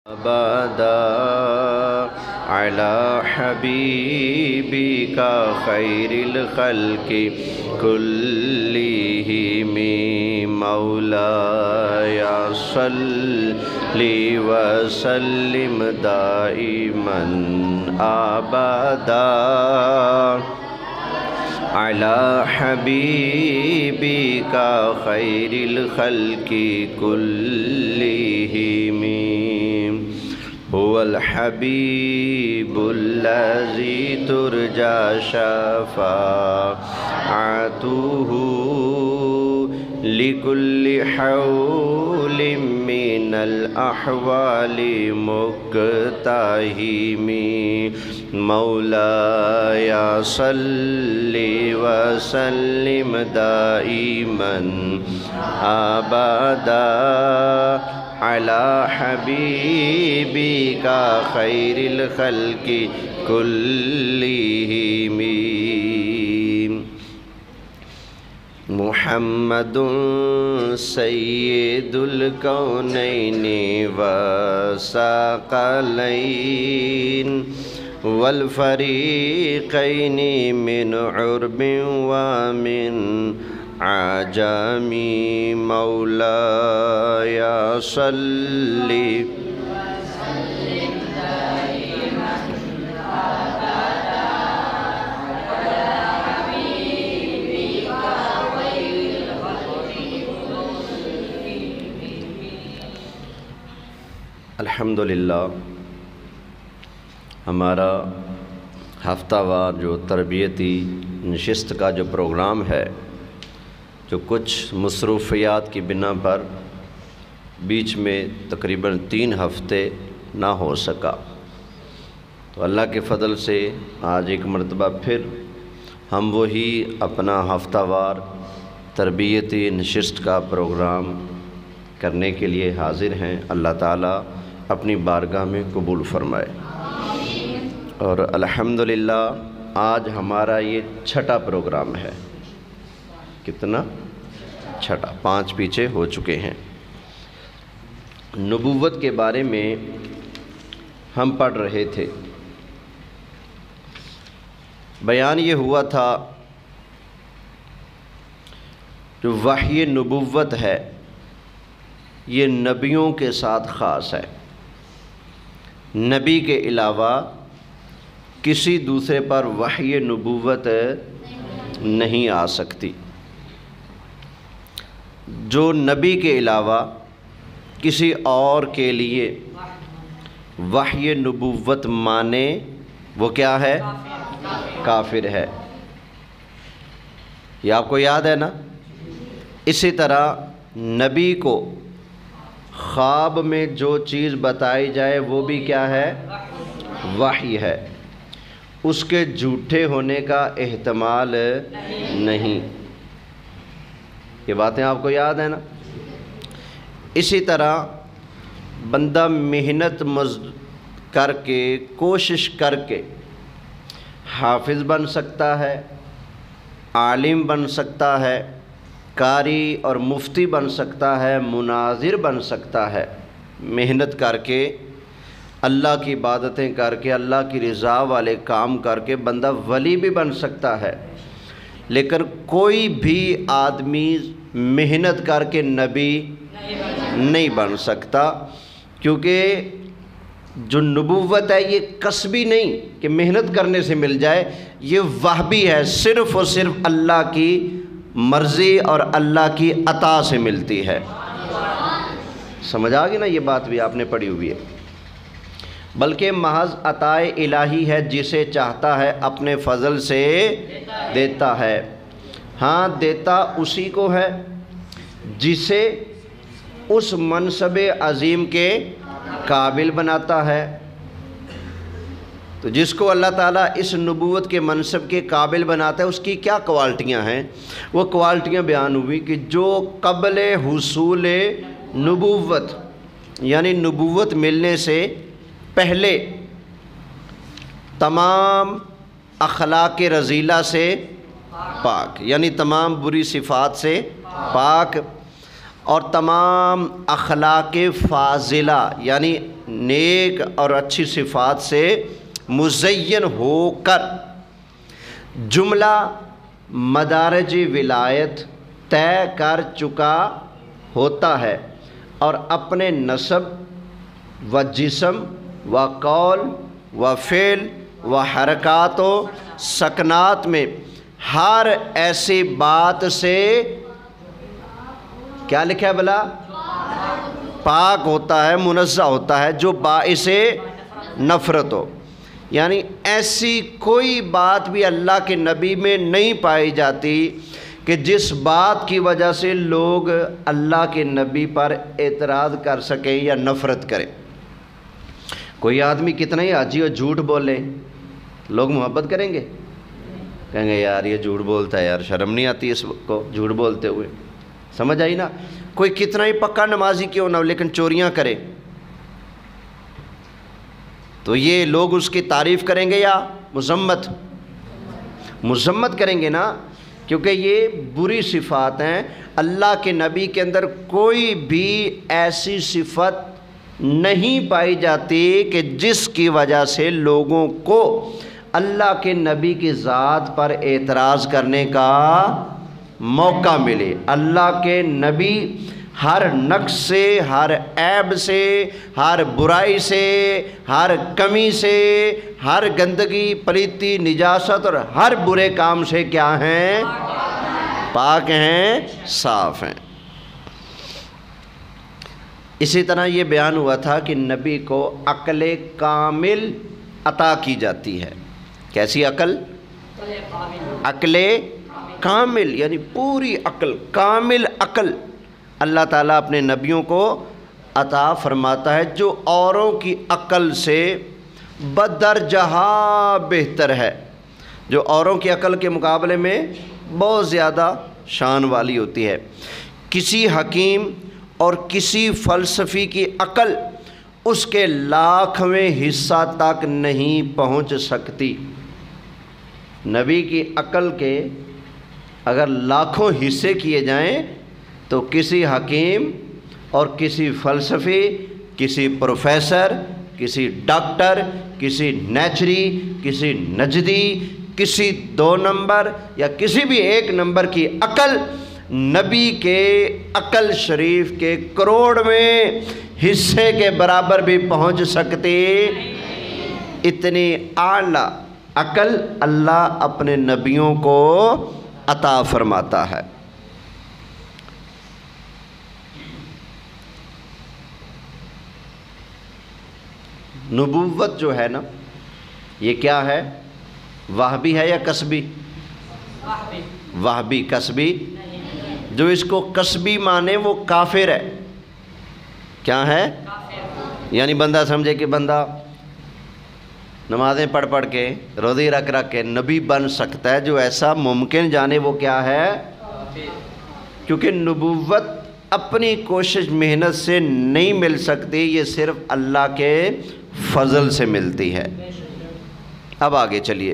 أبدا على حبيبك خير الخلق كلهم مولاي صل وسلم دائما أبدا على حبيبك خير الخلق كلهم هو الحبيب الذي ترجى شفاعته لكل حول من الأحوال مقتحم مولاي صل وسلم دائما أبدا على حبيبك خير الخلق كلهم محمد سید الکونین والثقلین والفریقین من عرب ومن عجم مولاي صل الحمدللہ ہمارا ہفتہ وار جو تربیتی نشست کا جو پروگرام ہے، جو کچھ مصروفیات کی بنا پر بیچ میں تقریباً 3 ہفتے نہ ہو سکا، تو اللہ کے فضل سے آج ایک مرتبہ پھر ہم وہی اپنا ہفتہ وار تربیتی نشست کا پروگرام کرنے کے لیے حاضر ہیں۔ اللہ تعالیٰ اپنی بارگاہ میں قبول فرمائے۔ اور الحمدللہ آج ہمارا یہ 6واں پروگرام ہے۔ کتنا؟ 6واں، 5 پیچھے ہو چکے ہیں۔ نبوت کے بارے میں ہم پڑھ رہے تھے، بیان یہ ہوا تھا جو وحی نبوت ہے یہ نبیوں کے ساتھ خاص ہے، نبی کے علاوہ کسی دوسرے پر وحی نبوت نہیں آ سکتی۔ جو نبی کے علاوہ کسی اور کے لیے وحی نبوت مانے وہ کیا ہے؟ کافر ہے۔ یہ آپ کو یاد ہے نا؟ اسی طرح نبی کو خواب میں جو چیز بتائی جائے وہ بھی کیا ہے؟ وحی ہے، اس کے جھوٹے ہونے کا احتمال نہیں۔ یہ باتیں آپ کو یاد ہیں نا؟ اسی طرح بندہ محنت کر کے، کوشش کر کے حافظ بن سکتا ہے، عالم بن سکتا ہے، قاری اور مفتی بن سکتا ہے، مناظر بن سکتا ہے۔ محنت کر کے، اللہ کی عبادتیں کر کے، اللہ کی رضا والے کام کر کے بندہ ولی بھی بن سکتا ہے، لیکن کوئی بھی آدمی محنت کر کے نبی نہیں بن سکتا، کیونکہ جو نبوت ہے یہ کسبی نہیں کہ محنت کرنے سے مل جائے، یہ وہبی ہے، صرف اور صرف اللہ کی مرضی اور اللہ کی عطا سے ملتی ہے۔ سمجھ آ گئی نا؟ یہ بات بھی آپ نے پڑھی ہوئی ہے۔ بلکہ محض عطائے الہی ہے، جسے چاہتا ہے اپنے فضل سے دیتا ہے۔ ہاں، دیتا اسی کو ہے جسے اس منصب عظیم کے قابل بناتا ہے۔ تو جس کو اللہ تعالیٰ اس نبوت کے منصب کے قابل بناتا ہے، اس کی کیا کوالٹیاں ہیں؟ وہ کوالٹیاں بیان ہوئی کہ جو قبل حصول نبوت، یعنی نبوت ملنے سے پہلے تمام اخلاق رذیلہ سے پاک، یعنی تمام بری صفات سے پاک، اور تمام اخلاق فاضلہ یعنی نیک اور اچھی صفات سے مزین ہو کر جملہ مدارج ولایت طے کر چکا ہوتا ہے اور اپنے نسب و جسم و قول و فعل و حرکات و سکنات میں ہر ایسی بات سے کیا لکھا ہے بلا پاک ہوتا ہے، منزہ ہوتا ہے، جو باعث نفرت ہو. یعنی ایسی کوئی بات بھی اللہ کے نبی میں نہیں پائی جاتی کہ جس بات کی وجہ سے لوگ اللہ کے نبی پر اعتراض کر سکیں یا نفرت کریں. کوئی آدمی کتنا ہی حاجی اور جھوٹ بولے، لوگ محبت کریں گے؟ کہیں گے یار یہ جھوٹ بولتا ہے، یار شرم نہیں آتی اس کو جھوٹ بولتے ہوئے. سمجھ آئی نا؟ کوئی کتنا ہی پکا نمازی کیوں نہ ہو لیکن چوریاں کرے تو یہ لوگ اس کی تعریف کریں گے یا مذمت کریں گے نا، کیونکہ یہ بری صفات ہیں. اللہ کے نبی کے اندر کوئی بھی ایسی صفت نہیں پائی جاتی کہ جس کی وجہ سے لوگوں کو اللہ کے نبی کی ذات پر اعتراض کرنے کا موقع ملے. اللہ کے نبی ہر نقص سے، ہر عیب سے، ہر برائی سے، ہر کمی سے، ہر گندگی، پلیتی، نجاست اور ہر برے کام سے کیا ہیں؟ پاک ہیں، صاف ہیں. اسی طرح یہ بیان ہوا تھا کہ نبی کو عقل کامل عطا کی جاتی ہے. کیسی عقل؟ عقل کامل، یعنی پوری عقل، کامل عقل اللہ تعالیٰ اپنے نبیوں کو عطا فرماتا ہے، جو اوروں کی عقل سے بدرجہ بہتر ہے، جو اوروں کی عقل کے مقابلے میں بہت زیادہ شان والی ہوتی ہے. کسی حکیم اور کسی فلسفی کی عقل اس کے لاکھویں حصہ تک نہیں پہنچ سکتی. نبی کی عقل کے اگر لاکھوں حصے کیے جائیں تو کسی حکیم اور کسی فلسفی، کسی پروفیسر، کسی ڈاکٹر، کسی نیچری، کسی نجدی، کسی 2 نمبر یا کسی بھی 1 نمبر کی عقل نبی کے عقل شریف کے کروڑویں حصے کے برابر بھی پہنچ سکتی. اتنی اعلیٰ عقل اللہ اپنے نبیوں کو عطا فرماتا ہے. نبوت جو ہے نا، یہ کیا ہے؟ وہبی ہے یا کسبی؟ وہبی، کسبی. جو اس کو کسبی مانے وہ کافر ہے. کیا ہے؟ یعنی بندہ سمجھے کہ بندہ نمازیں پڑھ کے، روزے رکھ کے نبی بن سکتا ہے، جو ایسا ممکن جانے وہ کیا ہے؟ کیونکہ نبوت اپنی کوشش محنت سے نہیں مل سکتی، یہ صرف اللہ کے فضل سے ملتی ہے. اب آگے چلیے.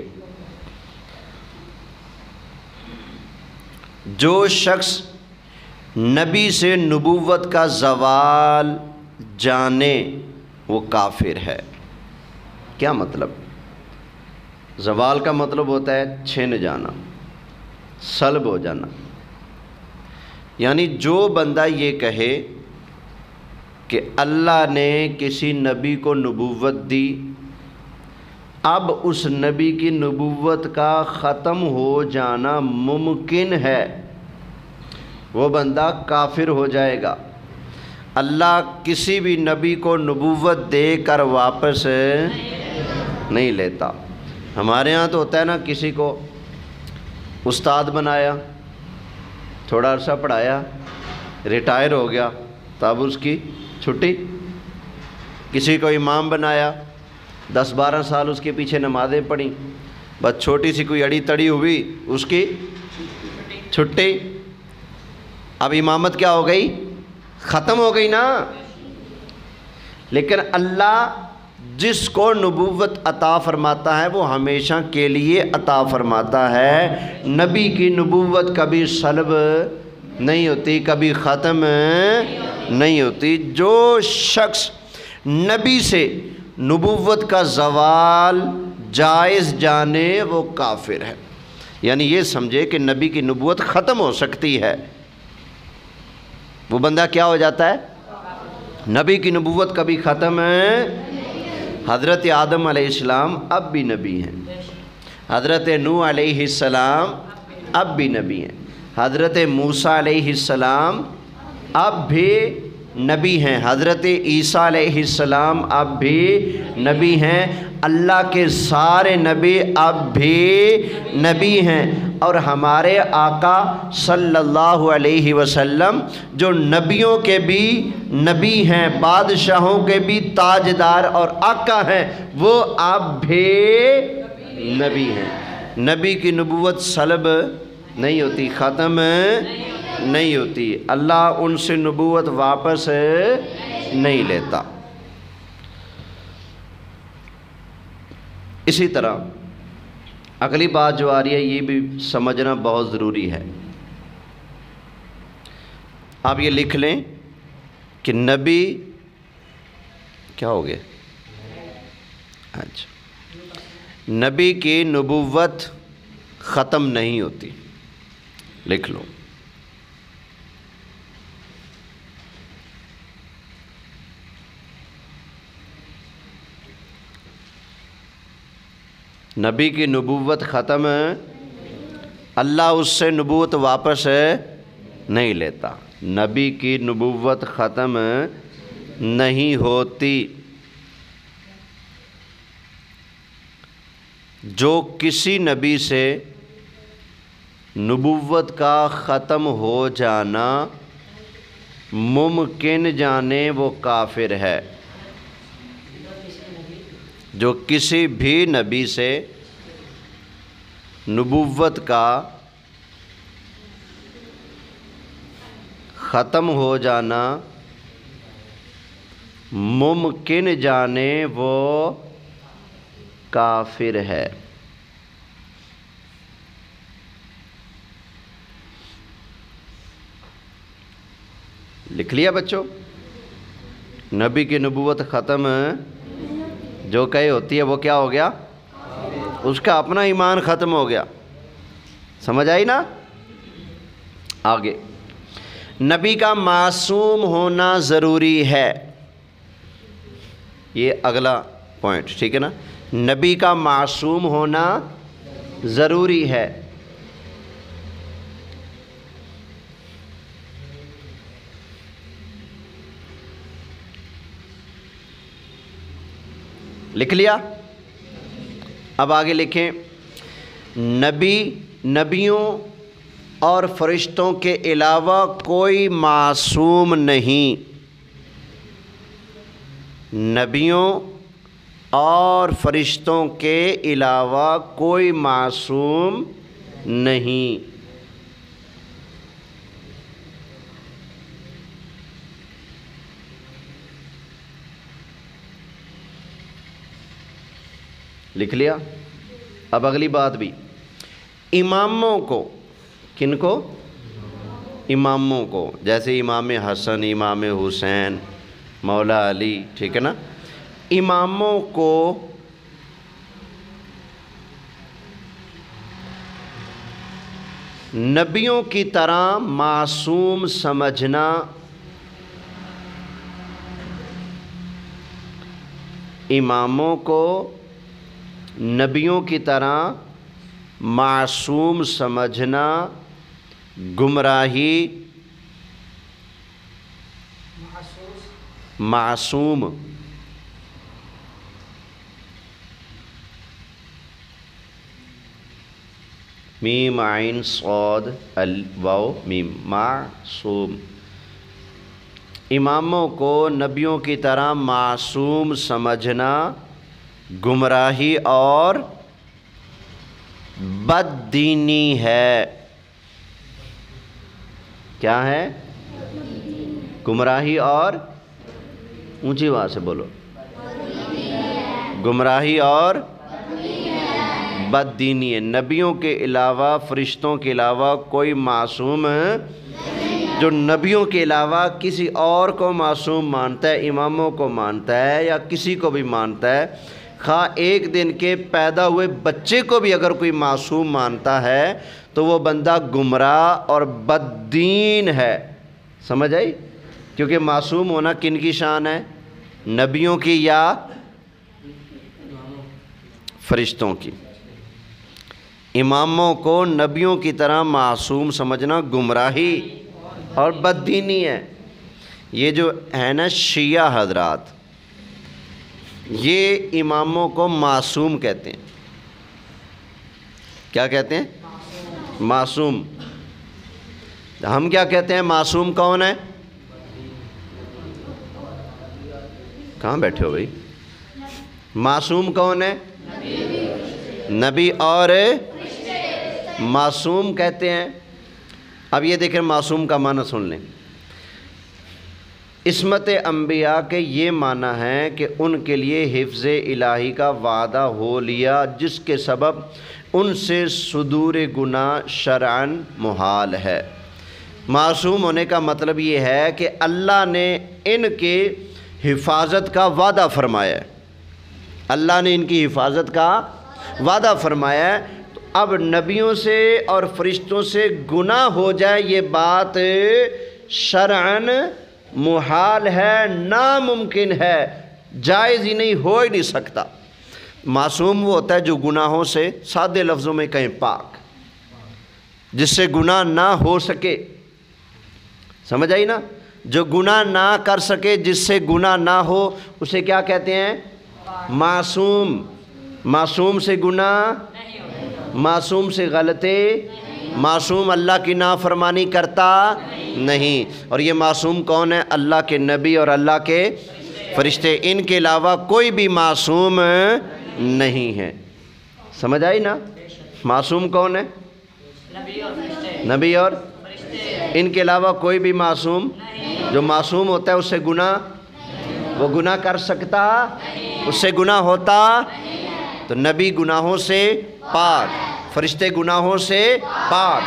جو شخص نبی سے نبوت کا زوال جانے وہ کافر ہے. کیا مطلب؟ زوال کا مطلب ہوتا ہے چھن جانا، سلب ہو جانا. یعنی جو بندہ یہ کہے کہ اللہ نے کسی نبی کو نبوت دی، اب اس نبی کی نبوت کا ختم ہو جانا ممکن ہے، وہ بندہ کافر ہو جائے گا. اللہ کسی بھی نبی کو نبوت دے کر واپس نہیں لیتا. ہمارے ہاں تو ہوتا ہے نا، کسی کو استاد بنایا، تھوڑا عرصہ پڑھایا، ریٹائر ہو گیا تو اب اس کی چھٹی. کسی کو امام بنایا، 10-12 سال اس کے پیچھے نمازیں پڑھیں، بس چھوٹی سی کوئی اڑی تڑی ہوئی اس کی چھٹی. اب امامت کیا ہو گئی؟ ختم ہو گئی نا. لیکن اللہ جس کو نبوت عطا فرماتا ہے وہ ہمیشہ کے لیے عطا فرماتا ہے. نبی کی نبوت کبھی سلب نہیں ہوتی، کبھی ختم نہیں ہوتی. جو شخص نبی سے نبوت کا زوال جائز جانے وہ کافر ہے۔ یعنی یہ سمجھے کہ نبی کی نبوت ختم ہو سکتی ہے، وہ بندہ کیا ہو جاتا ہے؟ نبی کی نبوت کبھی ختم ہے؟ حضرت آدم علیہ السلام اب بھی نبی ہیں، حضرت نوح علیہ السلام اب بھی نبی ہیں، حضرت موسیٰ علیہ السلام اب بھی نبی ہیں، حضرت عیسیٰ علیہ السلام اب بھی نبی ہیں، اللہ کے سارے نبی اب بھی نبی ہیں، اور ہمارے آقا صلی اللہ علیہ وسلم جو نبیوں کے بھی نبی ہیں، بادشاہوں کے بھی تاجدار اور آقا ہیں، وہ اب بھی نبی ہیں۔ نبی کی نبوت سلب نہیں ہوتی، ختم نہیں ہوتی، اللہ ان سے نبوت واپس نہیں لیتا۔ اسی طرح اگلی بات جو آ رہی ہے یہ بھی سمجھنا بہت ضروری ہے۔ آپ یہ لکھ لیں کہ نبی کیا ہو گیا؟ اچھا، نبی کی نبوت ختم نہیں ہوتی، لکھ لو۔ نبی کی نبوت ختم، اللہ اس سے نبوت واپس نہیں لیتا، نبی کی نبوت ختم نہیں ہوتی۔ جو کسی نبی سے نبوت کا ختم ہو جانا ممکن جانے وہ کافر ہے۔ جو کسی بھی نبی سے نبوت کا ختم ہو جانا ممکن جانے وہ کافر ہے۔ لکھ لیا بچوں؟ نبی کی نبوت ختم جو کہے ہوتی ہے وہ کیا ہو گیا؟ اس کا اپنا ایمان ختم ہو گیا۔ سمجھ آئی نا؟ آگے، نبی کا معصوم ہونا ضروری ہے، یہ اگلا پوائنٹ، ٹھیک ہے نا؟ نبی کا معصوم ہونا ضروری ہے۔ لکھ لیا؟ اب آگے لکھیں، نبیوں اور فرشتوں کے علاوہ کوئی معصوم نہیں۔ نبیوں اور فرشتوں کے علاوہ کوئی معصوم نہیں۔ لکھ لیا؟ اب اگلی بات بھی، اماموں کو، کن کو؟ اماموں کو، جیسے امام حسن، امام حسین، مولا علی، ٹھیک ہے نا؟ اماموں کو نبیوں کی طرح معصوم سمجھنا اماموں کو نبیوں کی طرح معصوم سمجھنا گمراہی، معصوم میم عین صاد الواو میم، معصوم، اماموں کو نبیوں کی طرح معصوم سمجھنا گمراہی اور بد دینی ہے۔ کیا ہے؟ گمراہی اور، اونچی آواز سے بولو، گمراہی اور بد دینی ہے۔ نبیوں کے علاوہ، فرشتوں کے علاوہ کوئی معصوم جو نبیوں کے علاوہ کسی اور کو معصوم مانتا ہے، اماموں کو مانتا ہے یا کسی کو بھی مانتا ہے، خواہ ایک دن کے پیدا ہوئے بچے کو بھی اگر کوئی معصوم مانتا ہے تو وہ بندہ گمراہ اور بددین ہے۔ سمجھ آئی؟ کیونکہ معصوم ہونا کن کی شان ہے؟ نبیوں کی یا فرشتوں کی۔ اماموں کو نبیوں کی طرح معصوم سمجھنا گمراہی اور بددینی ہے۔ یہ جو ہے نا شیعہ حضرات، یہ اماموں کو معصوم کہتے ہیں۔ کیا کہتے ہیں؟ معصوم۔ ہم کیا کہتے ہیں؟ معصوم کون ہے؟ کہاں بیٹھے ہو بھائی؟ معصوم کون ہے؟ نبی اور معصوم کہتے ہیں۔ اب یہ دیکھیں معصوم کا معنی سن لیں۔ عصمت انبیاء کے یہ معنی ہے کہ ان کے لیے حفظ الہی کا وعدہ ہو لیا، جس کے سبب ان سے صدور گناہ شرعاً محال ہے۔ معصوم ہونے کا مطلب یہ ہے کہ اللہ نے ان کے حفاظت کا وعدہ فرمایا ہے۔ اللہ نے ان کی حفاظت کا وعدہ فرمایا ہے، تو اب نبیوں سے اور فرشتوں سے گناہ ہو جائے یہ بات شرعاً محال ہے، ناممکن ہے، جائز ہی نہیں، ہو ہی نہیں سکتا۔ معصوم وہ ہوتا ہے جو گناہوں سے، سادے لفظوں میں کہیں پاک، جس سے گناہ نہ ہو سکے۔ سمجھ آئی نا؟ جو گناہ نہ کر سکے، جس سے گناہ نہ ہو، اسے کیا کہتے ہیں؟ معصوم۔ معصوم سے گناہ، معصوم سے غلطی، معصوم اللہ کی نافرمانی کرتا نہیں۔ اور یہ معصوم کون ہے؟ اللہ کے نبی اور اللہ کے فرشتے، ان کے علاوہ کوئی بھی معصوم نہیں ہے۔ سمجھ آئی نا؟ معصوم کون ہے؟ نبی اور ان کے علاوہ کوئی بھی معصوم۔ جو معصوم ہوتا ہے اس سے گناہ، وہ گناہ کر سکتا، اس سے گناہ ہوتا، تو نبی گناہوں سے پاک، فرشتے گناہوں سے پاک۔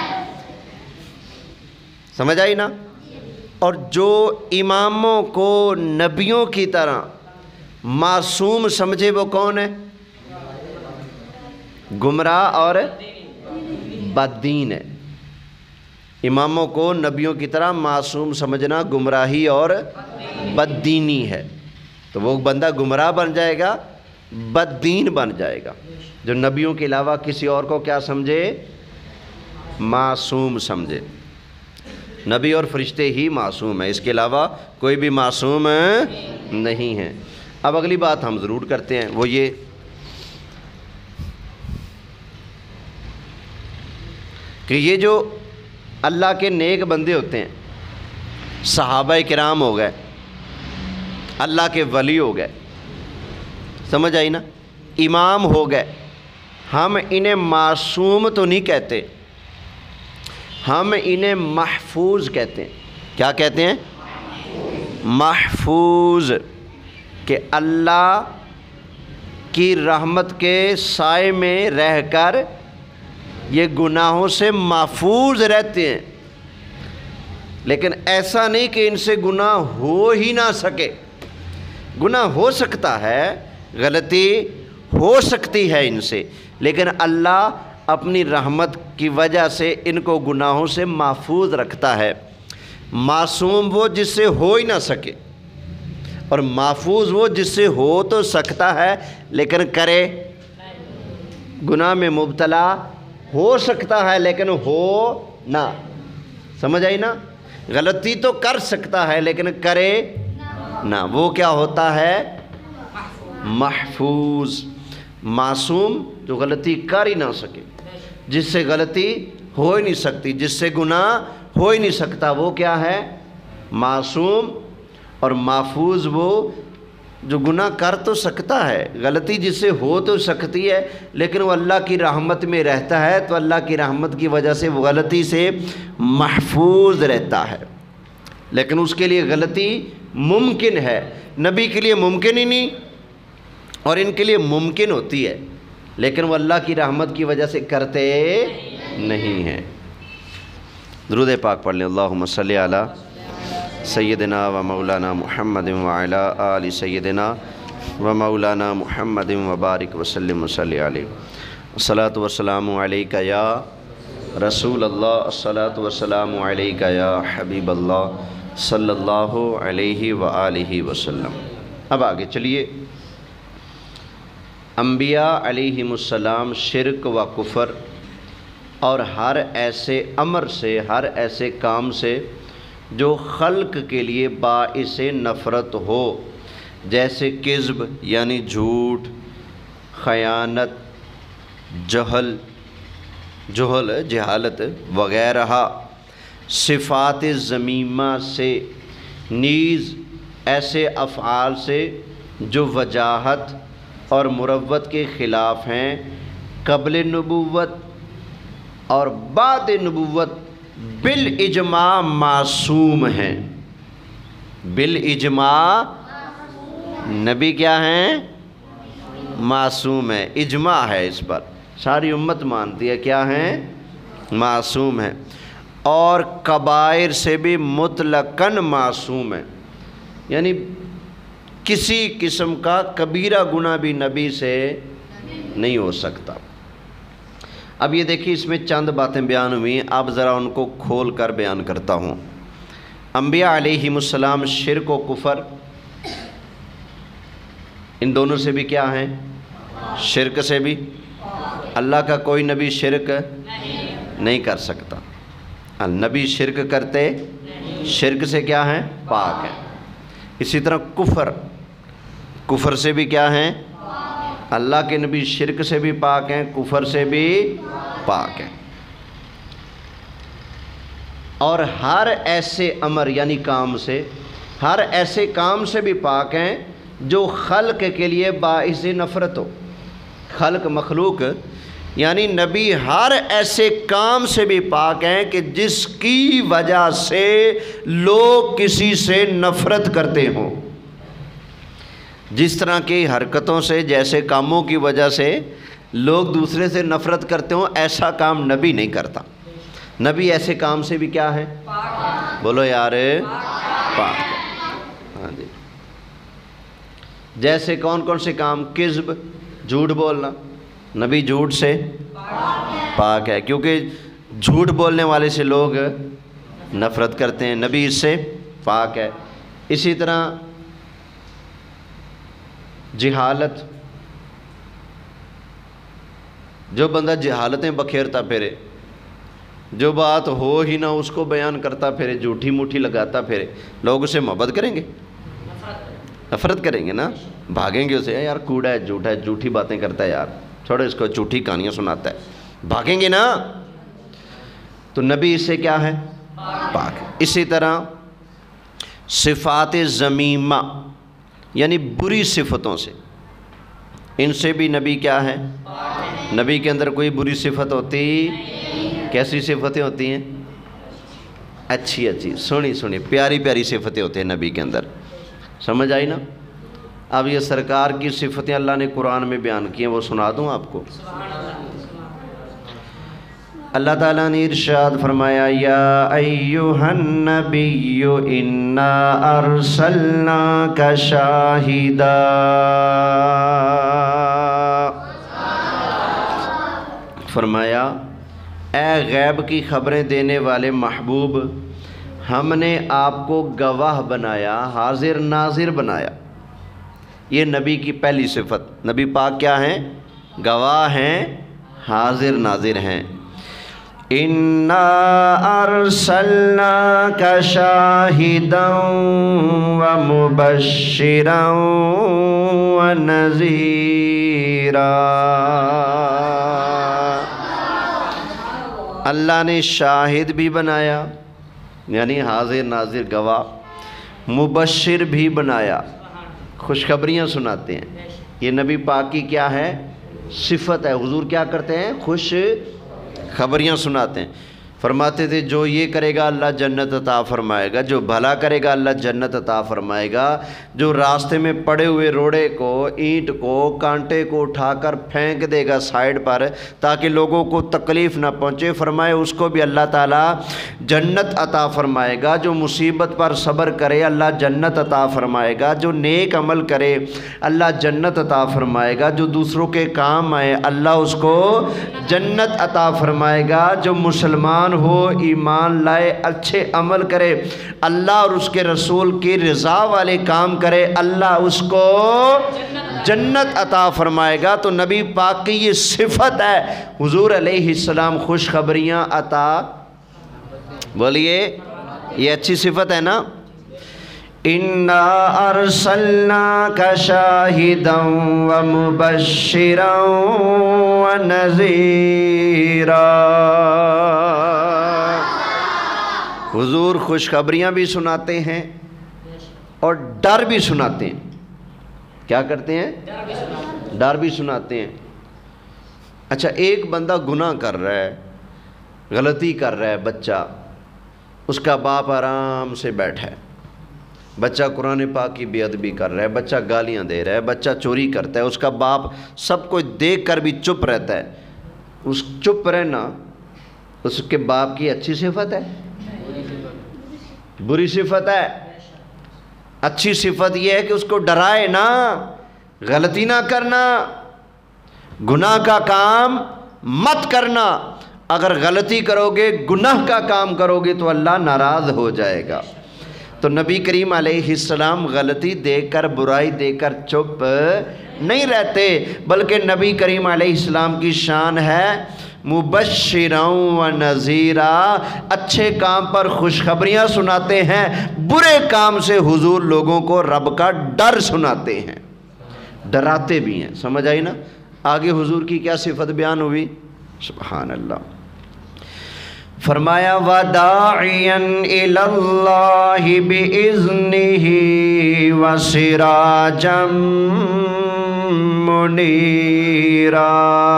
سمجھ آئی نا؟ اور جو اماموں کو نبیوں کی طرح معصوم سمجھے وہ کون ہے؟ گمراہ اور بددین ہے۔ اماموں کو نبیوں کی طرح معصوم سمجھنا گمراہی اور بددینی ہے، تو وہ بندہ گمراہ بن جائے گا، بددین بن جائے گا، جو نبیوں کے علاوہ کسی اور کو کیا سمجھے؟ معصوم سمجھے۔ نبی اور فرشتے ہی معصوم ہیں، اس کے علاوہ کوئی بھی معصوم نہیں ہے۔ اب اگلی بات ہم ضرور کرتے ہیں، وہ یہ کہ یہ جو اللہ کے نیک بندے ہوتے ہیں، صحابہ کرام ہو گئے، اللہ کے ولی ہو گئے، سمجھ آئی نا، امام ہو گئے، ہم انہیں معصوم تو نہیں کہتے، ہم انہیں محفوظ کہتے ہیں۔ کیا کہتے ہیں؟ محفوظ، کہ اللہ کی رحمت کے سائے میں رہ کر یہ گناہوں سے محفوظ رہتے ہیں، لیکن ایسا نہیں کہ ان سے گناہ ہو ہی نہ سکے۔ گناہ ہو سکتا ہے، غلطی ہو سکتی ہے ان سے، لیکن اللہ اپنی رحمت کی وجہ سے ان کو گناہوں سے محفوظ رکھتا ہے۔ معصوم وہ جس سے ہو ہی نہ سکے، اور محفوظ وہ جس سے ہو تو سکتا ہے لیکن کرے، گناہ میں مبتلا ہو سکتا ہے لیکن ہو نہ۔ سمجھ آئی نا؟ غلطی تو کر سکتا ہے لیکن کرے نہ، وہ کیا ہوتا ہے؟ محفوظ۔ معصوم جو غلطی کر ہی نہ سکے، جس سے غلطی ہو ہی نہیں سکتی، جس سے گناہ ہو ہی نہیں سکتا، وہ کیا ہے؟ معصوم۔ اور محفوظ وہ جو گناہ کر تو سکتا ہے، غلطی جس سے ہو تو سکتی ہے، لیکن وہ اللہ کی رحمت میں رہتا ہے، تو اللہ کی رحمت کی وجہ سے وہ غلطی سے محفوظ رہتا ہے، لیکن اس کے لیے غلطی ممکن ہے، نبی کے لیے ممکن ہی نہیں، اور ان کے لیے ممکن ہوتی ہے، لیکن وہ اللہ کی رحمت کی وجہ سے کرتے نہیں ہیں۔ درود پاک پڑھ لیں۔ اللہم صلی علی سیدنا و مولانا محمد و علی آل سیدنا و مولانا محمد و بارک وسلم وصلی علیہ۔ الصلاۃ والسلام علیک یا رسول اللہ، الصلاۃ والسلام علیک یا حبیب اللہ صلی اللہ علیہ وآلہ وسلم۔ اب آگے چلیے، انبیاء علیہم السلام شرک و کفر اور ہر ایسے امر سے، ہر ایسے کام سے جو خلق کے لیے باعث نفرت ہو، جیسے کذب یعنی جھوٹ، خیانت، جہالت وغیرہ، صفات ذمیمہ سے، نیز ایسے افعال سے جو وجاہت اور مروت کے خلاف ہیں، قبل نبوت اور بعد نبوت بالاجماع معصوم ہیں۔ بالاجماع نبی کیا ہیں؟ معصوم ہے، اجماع ہے اس پر، ساری امت مانتی ہے کیا ہیں؟ معصوم ہے۔ اور کبائر سے بھی مطلقاً معصوم ہے، یعنی کسی قسم کا کبیرہ گناہ بھی نبی سے نہیں ہو سکتا۔ اب یہ دیکھیے، اس میں چند باتیں بیان ہوئی، اب ذرا ان کو کھول کر بیان کرتا ہوں۔ انبیاء علیہم السلام شرک و کفر ان دونوں سے بھی کیا ہیں؟ شرک سے بھی۔ اللہ کا کوئی نبی شرک نہیں کر سکتا، نبی شرک کرتے، شرک سے کیا ہیں؟ پاک ہیں۔ اسی طرح کفر سے بھی کیا ہیں؟ اللہ کے نبی شرک سے بھی پاک ہیں، کفر سے بھی پاک ہیں۔ اور ہر ایسے امر یعنی کام سے، ہر ایسے کام سے بھی پاک ہیں جو خلق کے لیے باعث نفرت ہو۔ خلق مخلوق یعنی نبی ہر ایسے کام سے بھی پاک ہیں کہ جس کی وجہ سے لوگ کسی سے نفرت کرتے ہوں۔ جس طرح کی حرکتوں سے، جیسے کاموں کی وجہ سے لوگ دوسرے سے نفرت کرتے ہوں، ایسا کام نبی نہیں کرتا۔ نبی ایسے کام سے بھی کیا ہے؟ بولو یار، پاک ہے۔ ہاں جی، جیسے کون کون سے کام؟ کذب، جھوٹ بولنا، نبی جھوٹ سے پاک ہے، کیونکہ جھوٹ بولنے والے سے لوگ نفرت کرتے ہیں، نبی اس سے پاک ہے۔ اسی طرح جہالت، جو بندہ جہالتیں بکھیرتا پھرے، جو بات ہو ہی نہ اس کو بیان کرتا پھرے، جھوٹی موٹھی لگاتا پھرے، لوگ اسے محبت کریں گے؟ نفرت کریں گے نا، بھاگیں گے اسے، یار کوڑا ہے، جھوٹا ہے، جھوٹی باتیں کرتا ہے، یار چھوڑو اس کو، جھوٹی کہانیاں سناتا ہے، بھاگیں گے نا۔ تو نبی اس سے کیا ہے؟ پاک ہے۔ اسی طرح صفات ذمیمہ یعنی بری صفتوں سے، ان سے بھی نبی کیا ہے؟ نبی کے اندر کوئی بری صفت ہوتی؟ کیسی صفتیں ہوتی ہیں؟ اچھی اچھی، سونی سونی، پیاری پیاری صفتیں ہوتی ہیں نبی کے اندر، سمجھ آئی نا؟ اب یہ سرکار کی صفتیں اللہ نے قرآن میں بیان کی ہیں، وہ سنا دوں آپ کو۔ اللہ تعالیٰ نے ارشاد فرمایا، یا ایہا النبی انا ارسلناک شاہدا، فرمایا اے غیب کی خبریں دینے والے محبوب، ہم نے آپ کو گواہ بنایا، حاضر ناظر بنایا۔ یہ نبی کی پہلی صفت، نبی پاک کیا ہیں؟ گواہ ہیں، حاضر ناظر ہیں۔ اِنَّا أَرْسَلْنَاكَ شَاهِدًا وَمُبَشِّرًا وَنَذِيرًا۔ اللہ نے شاہد بھی بنایا یعنی حاضر ناظر گواہ، مبشر بھی بنایا، خوشخبریاں سناتے ہیں۔ یہ نبی پاک کی کیا ہے؟ صفت ہے۔ حضور کیا کرتے ہیں؟ خوش خبریاں سناتے ہیں۔ فرماتے تھے جو یہ کرے گا اللہ جنت عطا فرمائے گا، جو بھلا کرے گا اللہ جنت عطا فرمائے گا، جو راستے میں پڑے ہوئے روڑے کو، اینٹ کو، کانٹے کو اٹھا کر پھینک دے گا سائیڈ پر تاکہ لوگوں کو تکلیف نہ پہنچے، فرمائے اس کو بھی اللہ تعالیٰ جنت عطا فرمائے گا۔ جو مصیبت پر صبر کرے اللہ جنت عطا فرمائے گا، جو نیک عمل کرے اللہ جنت عطا فرمائے گا، جو دوسروں کے کام آئے اللہ اس کو جنت عطا فرمائے گا، جو مسلمان ہو، ایمان لائے، اچھے عمل کرے، اللہ اور اس کے رسول کی رضا والے کام کرے، اللہ اس کو جنت عطا فرمائے گا۔ تو نبی پاک کی یہ صفت ہے، حضور علیہ السلام خوشخبریاں عطا، بولیے یہ اچھی صفت ہے نا۔ اِنَّا أَرْسَلْنَاكَ شَاهِدًا وَمُبَشِّرًا وَنَذِيرًا۔ حضور خوشخبریاں بھی سناتے ہیں اور ڈر بھی سناتے ہیں۔ کیا کرتے ہیں؟ ڈر بھی سناتے ہیں۔ اچھا، ایک بندہ گناہ کر رہا ہے، غلطی کر رہا ہے، بچہ، اس کا باپ آرام سے بیٹھا ہے، بچہ قرآن پاک کی بے ادبی کر رہا ہے، بچہ گالیاں دے رہا ہے، بچہ چوری کرتا ہے، اس کا باپ سب کو دیکھ کر بھی چپ رہتا ہے۔ اس چپ رہنا اس کے باپ کی اچھی صفت ہے؟ بری صفت ہے؟ اچھی صفت یہ ہے کہ اس کو ڈرائے نا، غلطی نہ کرنا، گناہ کا کام مت کرنا۔ اگر غلطی کرو گے، گناہ کا کام کرو گے تو اللہ ناراض ہو جائے گا۔ تو نبی کریم علیہ السلام غلطی دیکھ کر، برائی دیکھ کر چپ نہیں رہتے، بلکہ نبی کریم علیہ السلام کی شان ہے مبشراً و نذیرا، اچھے کام پر خوشخبریاں سناتے ہیں، برے کام سے حضور لوگوں کو رب کا ڈر سناتے ہیں، ڈراتے بھی ہیں۔ سمجھ آئی نا؟ آگے حضور کی کیا صفت بیان ہوئی؟ سبحان اللہ۔ فرمایا وَدَاعِيًا إِلَى اللَّهِ بِإِذْنِهِ وَسِرَاجًا مُنِيرًا۔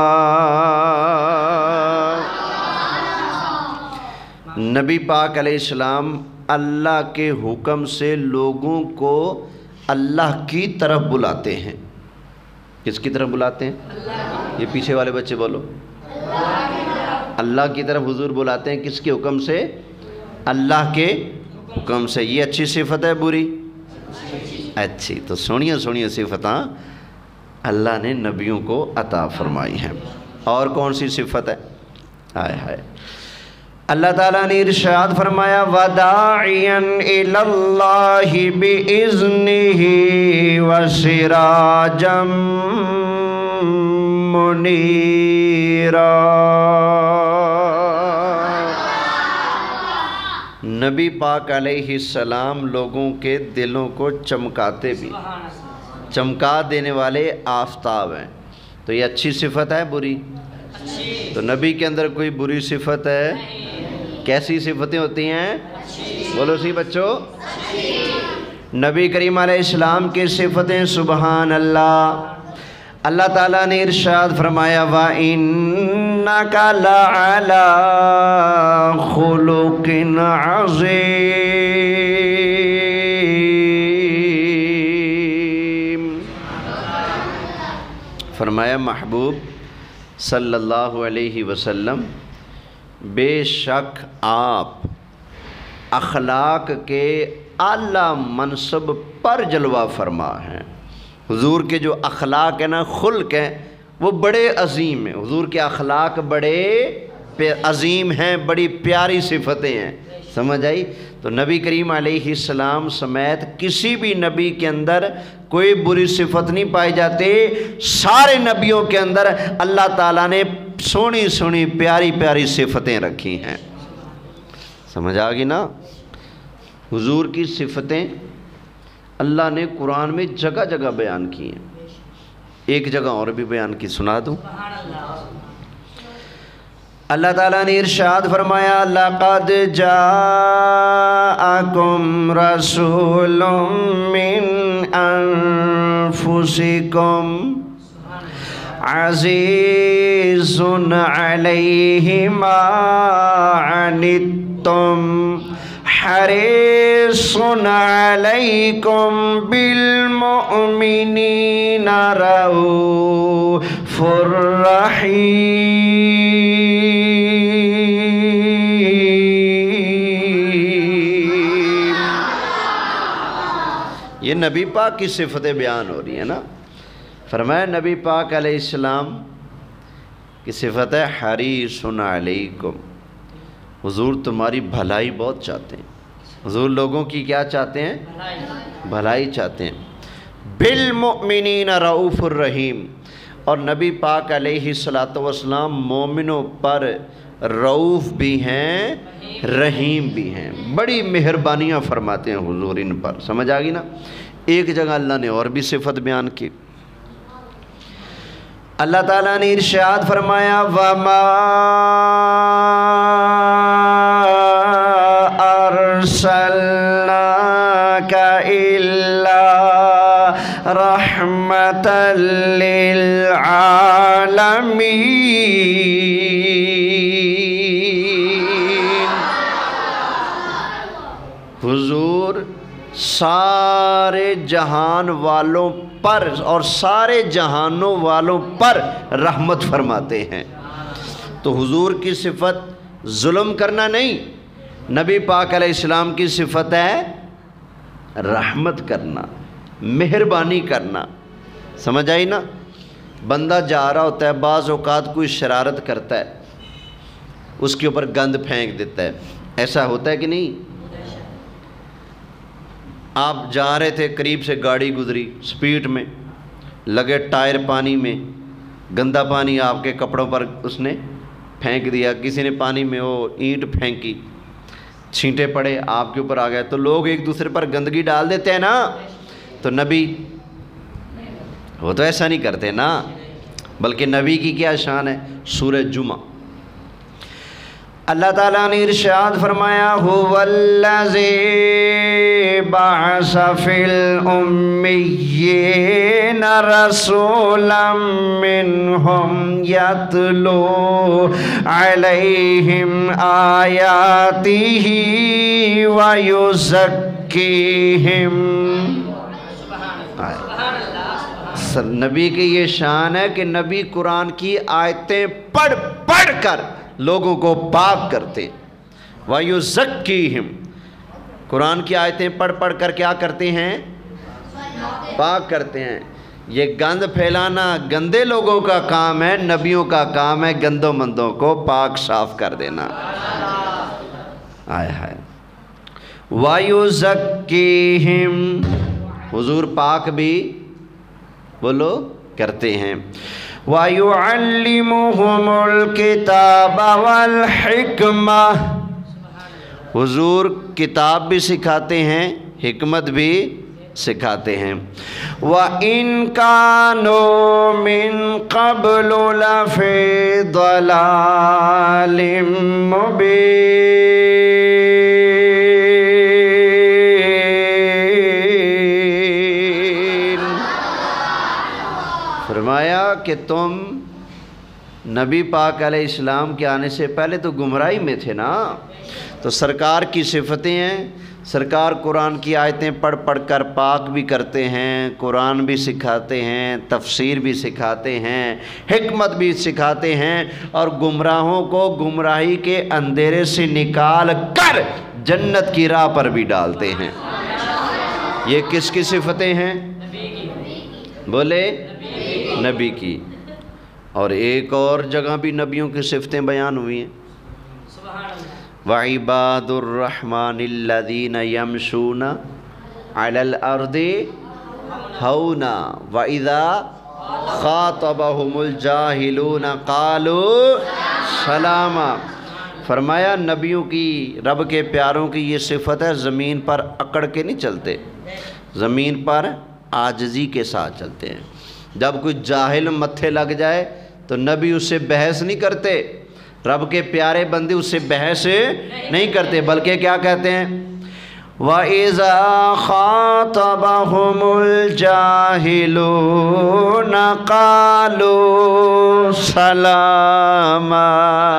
نبی پاک علیہ السلام اللہ کے حکم سے لوگوں کو اللہ کی طرف بلاتے ہیں۔ کس کی طرف بلاتے ہیں؟ یہ پیچھے والے بچے بولو۔ اللہ کی طرف حضور بلاتے ہیں، کس کے حکم سے؟ اللہ کے حکم سے۔ یہ اچھی صفت ہے بری؟ اچھی۔ تو سنیے سنیے صفتاں اللہ نے نبیوں کو عطا فرمائی ہیں۔ اور کون سی صفت ہے؟ ہائے ہائے، اللہ تعالیٰ نے ارشاد فرمایا وَدَاعِيًا إِلَى اللَّهِ بِإِذْنِهِ وَسِرَاجًا مُنِيرًا۔ نبی پاک علیہ السلام لوگوں کے دلوں کو چمکاتے بھی، چمکا دینے والے آفتاب ہیں۔ تو یہ اچھی صفت ہے بری؟ تو نبی کے اندر کوئی بری صفت ہے؟ کیسی صفتیں ہوتی ہیں؟ بولو سی بچوں۔ نبی کریم علیہ السلام کی صفتیں سبحان اللہ۔ اللہ تعالیٰ نے ارشاد فرمایا وَإِنَّكَ لَعَلَىٰ خُلُقٍ عَظِيمٍ۔ فرمایا محبوب صلی اللہ علیہ وسلم بے شک آپ اخلاق کے اعلیٰ منصب پر جلوہ فرما ہیں۔ حضور کے جو اخلاق ہیں نا، خلق ہیں، وہ بڑے عظیم ہیں۔ حضور کے اخلاق بڑے عظیم ہیں، بڑی پیاری صفتیں ہیں۔ سمجھ آئی؟ تو نبی کریم علیہ السلام سمیت کسی بھی نبی کے اندر کوئی بری صفت نہیں پائی جاتی۔ سارے نبیوں کے اندر اللہ تعالیٰ نے سونی سونی پیاری پیاری صفتیں رکھی ہیں۔ سمجھ آ گئی نا؟ حضور کی صفتیں اللہ نے قرآن میں جگہ جگہ بیان کی ہیں۔ ایک جگہ اور بھی بیان کی، سنا دوں؟ اللہ تعالیٰ نے ارشاد فرمایا لَقَدْ جَاءَكُمْ رَسُولٌ مِّنْ أَنفُسِكُمْ عزیزٌ علیہ ما عنتم حریصٌ علیکم بالمؤمنین رؤوف رحیم۔ یہ نبی پاک کی صفتیں بیان ہو رہی ہیں نا۔ فرمایا نبی پاک علیہ السلام کی صفت ہے حریصٌ علیکم، حضور تمہاری بھلائی بہت چاہتے ہیں۔ حضور لوگوں کی کیا چاہتے ہیں؟ بھلائی چاہتے ہیں۔ بالمؤمنین رؤوف الرحیم، اور نبی پاک علیہ السلام مومنوں پر رؤوف بھی ہیں رحیم بھی ہیں، بڑی مہربانیاں فرماتے ہیں حضور ان پر۔ سمجھ آ گئی نا؟ ایک جگہ اللہ نے اور بھی صفت بیان کی۔ اللہ تعالیٰ نے ارشاد فرمایا وَمَا أَرْسَلْنَاكَ إِلَّا رَحْمَةً لِّلْعَالَمِينَ۔ حضور سارے جہان والوں پر اور سارے جہانوں والوں پر رحمت فرماتے ہیں۔ تو حضور کی صفت ظلم کرنا نہیں، نبی پاک علیہ السلام کی صفت ہے رحمت کرنا، مہربانی کرنا۔ سمجھ آئی نا؟ بندہ جا رہا ہوتا ہے، بعض اوقات کوئی شرارت کرتا ہے، اس کے اوپر گند پھینک دیتا ہے، ایسا ہوتا ہے کہ نہیں؟ آپ جا رہے تھے، قریب سے گاڑی گزری سپیڈ میں، لگے ٹائر پانی میں، گندا پانی آپ کے کپڑوں پر اس نے پھینک دیا، کسی نے پانی میں وہ اینٹ پھینکی، چھینٹے پڑے آپ کے اوپر آ گئے، تو لوگ ایک دوسرے پر گندگی ڈال دیتے ہیں نا۔ تو نبی وہ تو ایسا نہیں کرتے نا، بلکہ نبی کی کیا شان ہے؟ سورہ جمعہ اللہ تعالیٰ نے ارشاد فرمایا هُوَ الَّذِي بَعَثَ فِي الْأُمِّيِّينَ رَسُولًا مِّنْهُمْ يَتْلُو عَلَيْهِمْ آيَاتِهِ وَيُزَكِّيهِمْ۔ نبی کی یہ شان ہے کہ نبی قرآن کی آیتیں پڑھ پڑھ کر لوگوں کو پاک کرتے، وَيُزَكِّيهِمْ، قرآن کی آیتیں پڑھ پڑھ کر کیا کرتے ہیں؟ پاک کرتے ہیں۔ یہ گند پھیلانا گندے لوگوں کا کام ہے، نبیوں کا کام ہے گندوں مندوں کو پاک صاف کر دینا۔ آئے ہائے۔ وَيُزَكِّيهِمْ، حضور پاک بھی بولو کرتے ہیں۔ وَيُعَلِّمُهُمُ الْكِتَابَ وَالْحِكْمَةَ، حضور کتاب بھی سکھاتے ہیں، حکمت بھی سکھاتے ہیں۔ وَإِن كَانُوا مِن قَبْلُ لَفِي ضَلَالٍ مُبِينٍ، فرمایا کہ تم نبی پاک علیہ السلام کے آنے سے پہلے تو گمراہی میں تھے نا۔ تو سرکار کی صفتیں ہیں، سرکار قرآن کی آیتیں پڑھ پڑھ کر پاک بھی کرتے ہیں، قرآن بھی سکھاتے ہیں، تفسیر بھی سکھاتے ہیں، حکمت بھی سکھاتے ہیں، اور گمراہوں کو گمراہی کے اندھیرے سے نکال کر جنت کی راہ پر بھی ڈالتے ہیں۔ یہ کس کی صفتیں ہیں؟ بولے نبی کی۔ اور ایک اور جگہ بھی نبیوں کی صفتیں بیان ہوئی ہیں۔ وَعِبَادُ الرَّحْمَنِ الَّذِينَ يَمْشُونَ عَلَى الْأَرْضِ هَوْنًا وَإِذَا خَاطَبَهُمُ الْجَاهِلُونَ قَالُوا سَلَامًا۔ فرمایا نبیوں کی، رب کے پیاروں کی یہ صفت ہے، زمین پر اکڑ کے نہیں چلتے، زمین پر عاجزی کے ساتھ چلتے ہیں۔ جب کوئی جاہل متھے لگ جائے تو نبی اس سے بحث نہیں کرتے، رب کے پیارے بندے اس سے بحث نہیں کرتے، بلکہ کیا کہتے ہیں؟ وَإِذَا خَاطَبَهُمُ الْجَاهِلُونَ قَالُوا سَلَامًا۔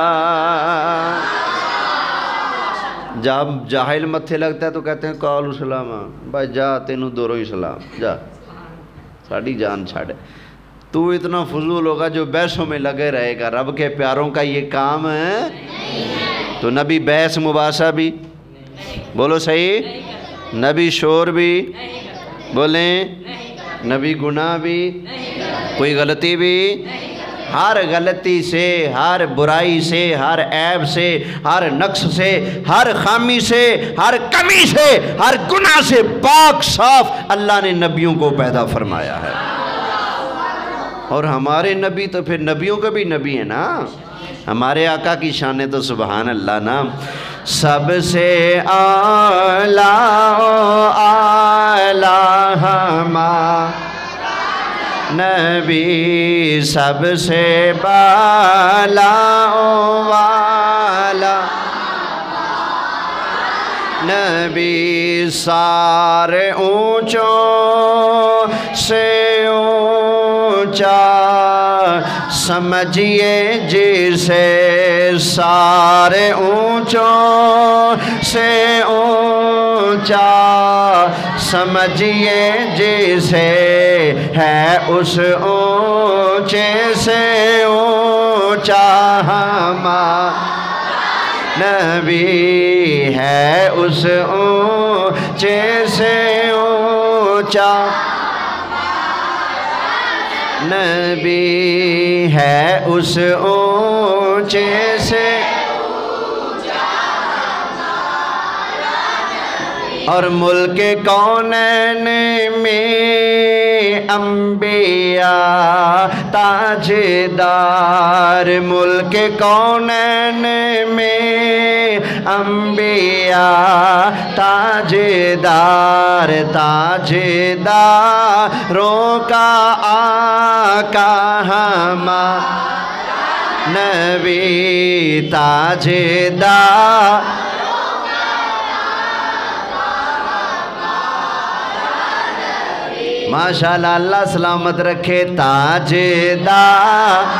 جب جاہل متھے لگتا ہے تو کہتے ہیں قالوا سلاما، بھائی جا تینوں دورو ہی سلام، جا ساڑی جان چھاڑے، تو اتنا فضول ہوگا جو بحثوں میں لگے رہے گا، رب کے پیاروں کا یہ کام ہے۔ تو نبی بحث مباحثہ بھی بولو صحیح، نبی شور بھی بولیں، نبی گناہ بھی، کوئی غلطی بھی، ہر غلطی سے، ہر برائی سے، ہر عیب سے، ہر نقص سے، ہر خامی سے، ہر کمی سے، ہر گناہ سے پاک صاف اللہ نے نبیوں کو پیدا فرمایا ہے۔ اور ہمارے نبی تو پھر نبیوں کا بھی نبی ہے نا، ہمارے آقا کی شان تو سبحان اللہ نا، سب سے اعلیٰ ہمارا نبی، سب سے بالا والا نبی، سارے اونچوں سے اونچا سمجھیے جسے، سارے اونچوں سے اونچا سمجھیے جسے، ہے اس اونچے سے اونچا ہمارا نبی، ہے اس اونچے سے اونچا نبی، ہے اس اونچے سے، اور ملک کونین میں انبیاء تاجدار، ملک کونین میں انبیاء تاجدار، تاجداروں کا آقا ہمارا نبی، تاجدار ماشاءاللہ، اللہ سلامت رکھے، تاجدار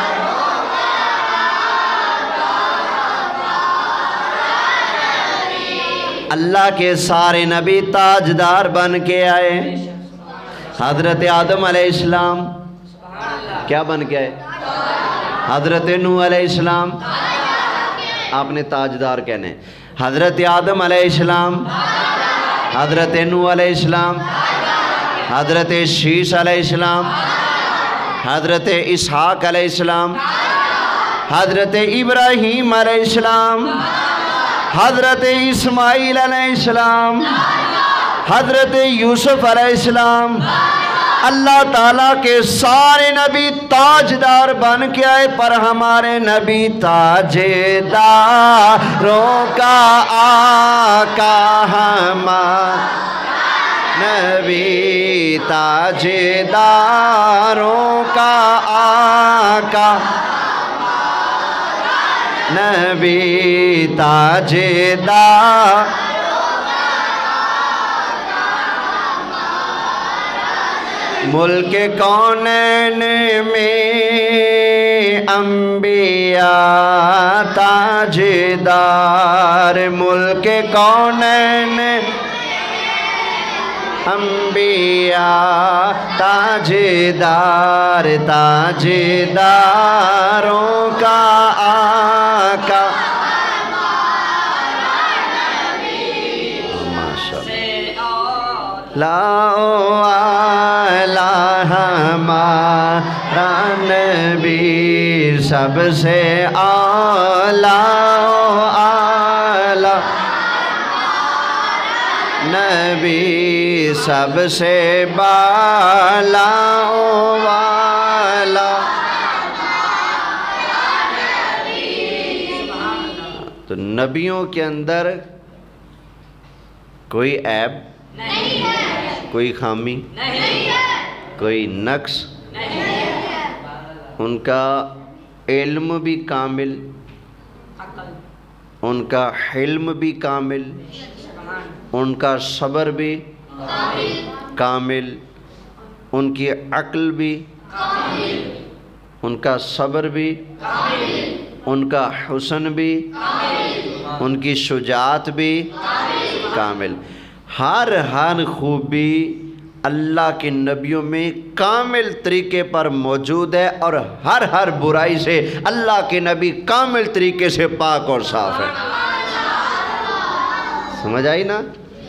اللہ کے سارے نبی تاجدار بن کے آئے۔ حضرت آدم علیہ السلام کیا بن کے آئے؟ حضرت نوح علیہ السلام، آپ نے تاجدار کہنے، حضرت آدم علیہ السلام، حضرت نوح علیہ السلام، حضرت شیس علیہ السلام، حضرت اسحاق علیہ السلام، حضرت ابراہیم علیہ السلام، حضرت اسماعیل علیہ السلام، حضرت یوسف علیہ السلام، اللہ تعالیٰ کے سارے نبی تاجدار بن کے آئے، پر ہمارے نبی تاجداروں کا آقا ہمارا نبی، تاجداروں کا آقا نبی، تاجدار ملک کونین میں انبیاء تاجدار، ملک کونین انبیاء تاجدار، تاجداروں کا آقا لا الہ ہمارا نبی، سب سے اعلیٰ نبی، سب سے بالا والا تو نبیوں کے اندر کوئی عیب نہیں ہے، کوئی خامی نہیں ہے، کوئی نقص نہیں ہے، ان کا علم بھی کامل، ان کا حلم بھی کامل، ان کا صبر بھی کامل، ان کی عقل بھی، ان کا صبر بھی، ان کا حسن بھی، ان کی شجاعت بھی کامل۔ ہر خوبی اللہ کے نبیوں میں کامل طریقے پر موجود ہے، اور ہر برائی سے اللہ کے نبی کامل طریقے سے پاک اور صاف ہے۔ سمجھ آئی نا؟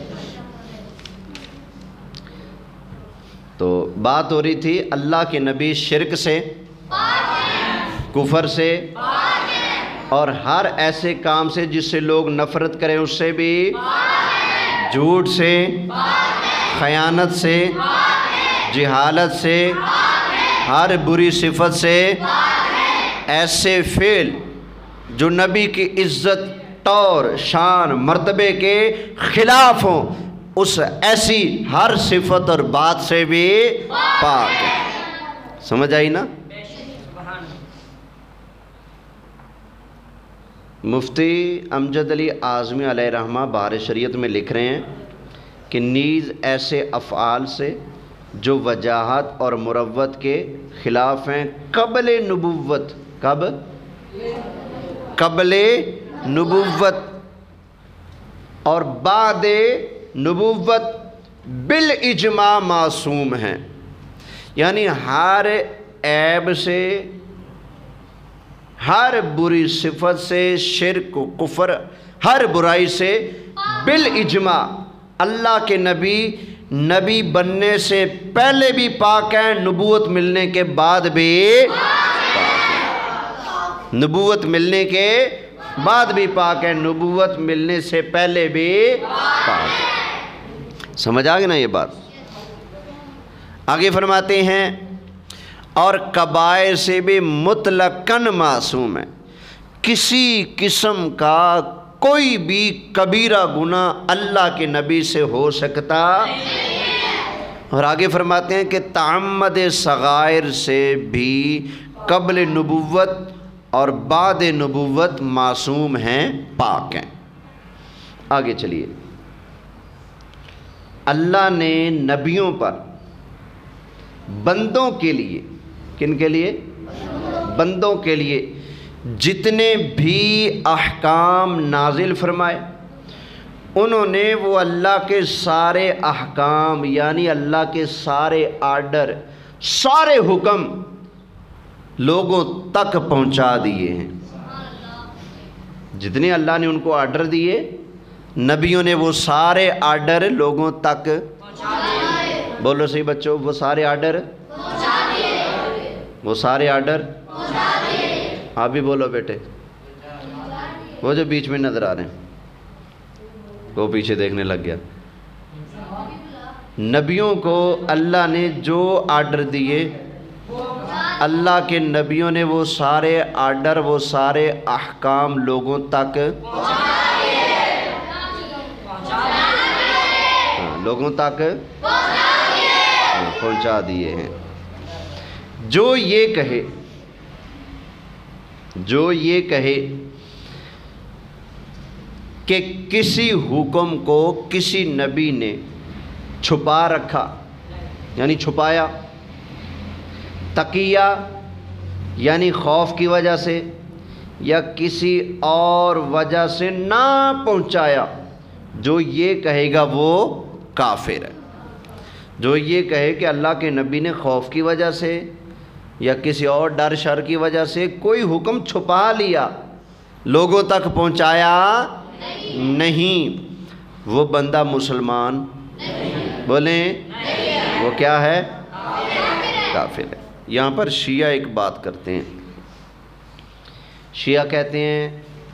تو بات ہو رہی تھی اللہ کے نبی شرک سے، کفر سے، اور ہر ایسے کام سے جس سے لوگ نفرت کریں اس سے بھی، جھوٹ سے، خیانت سے، جہالت سے، ہر بری صفت سے، ایسے فعل جو نبی کی عزت، طور، شان، مرتبے کے خلاف ہوں، اس ایسی ہر صفت اور بات سے بھی پاک ہے۔ سمجھ آئی نا؟ مفتی امجد علی اعظمی علیہ رحمہ بہار شریعت میں لکھ رہے ہیں کہ نیز ایسے افعال سے جو وجاہت اور مروت کے خلاف ہیں قبل نبوت، قبل نبوت اور بعد نبوت بالاجماع معصوم ہیں، یعنی ہر عیب سے، ہر بری صفت سے، شرک و کفر، ہر برائی سے بالاجماع اللہ کے نبی بننے سے پہلے بھی پاک ہیں، نبوت ملنے کے بعد بھی پاک ہیں۔ نبوت ملنے کے بعد بھی پاک ہیں، نبوت ملنے سے پہلے بھی پاک ہیں۔ سمجھ آگے نا یہ بات؟ آگے فرماتے ہیں اور کبائر سے بھی مطلقاً معصوم ہے، کسی قسم کا کوئی بھی کبیرہ گناہ اللہ کے نبی سے ہو سکتا، اور آگے فرماتے ہیں کہ تعمد صغائر سے بھی قبل نبوت اور بعد نبوت معصوم ہیں، پاک ہیں۔ آگے چلیے، اللہ نے نبیوں پر بندوں کے لیے، کن کے لیے؟ بندوں کے لیے جتنے بھی احکام نازل فرمائے، انہوں نے وہ اللہ کے سارے احکام، یعنی اللہ کے سارے آرڈر، سارے حکم لوگوں تک پہنچا دیے ہیں۔ جتنے اللہ نے ان کو آرڈر دیے، نبیوں نے وہ سارے آرڈر لوگوں تک، بولو صحیح بچوں، وہ سارے آرڈر، وہ سارے آرڈر، آپ بھی بولو بیٹے، وہ جو بیچ میں نظر آ رہے ہیں، وہ پیچھے دیکھنے لگ گیا۔ نبیوں کو اللہ نے جو آرڈر دیے، اللہ کے نبیوں نے وہ سارے آرڈر، وہ سارے احکام لوگوں تک پہنچا دیے ہیں۔ جو یہ کہے کہ کسی حکم کو کسی نبی نے چھپا رکھا، یعنی چھپایا، تقیہ یعنی خوف کی وجہ سے، یا کسی اور وجہ سے نہ پہنچایا، جو یہ کہے گا وہ کافر ہے۔ جو یہ کہے کہ اللہ کے نبی نے خوف کی وجہ سے یا کسی اور ڈر شر کی وجہ سے کوئی حکم چھپا لیا، لوگوں تک پہنچایا نہیں، وہ بندہ مسلمان بولیں وہ کیا ہے؟ کافر ہے۔ یہاں پر شیعہ ایک بات کرتے ہیں، شیعہ کہتے ہیں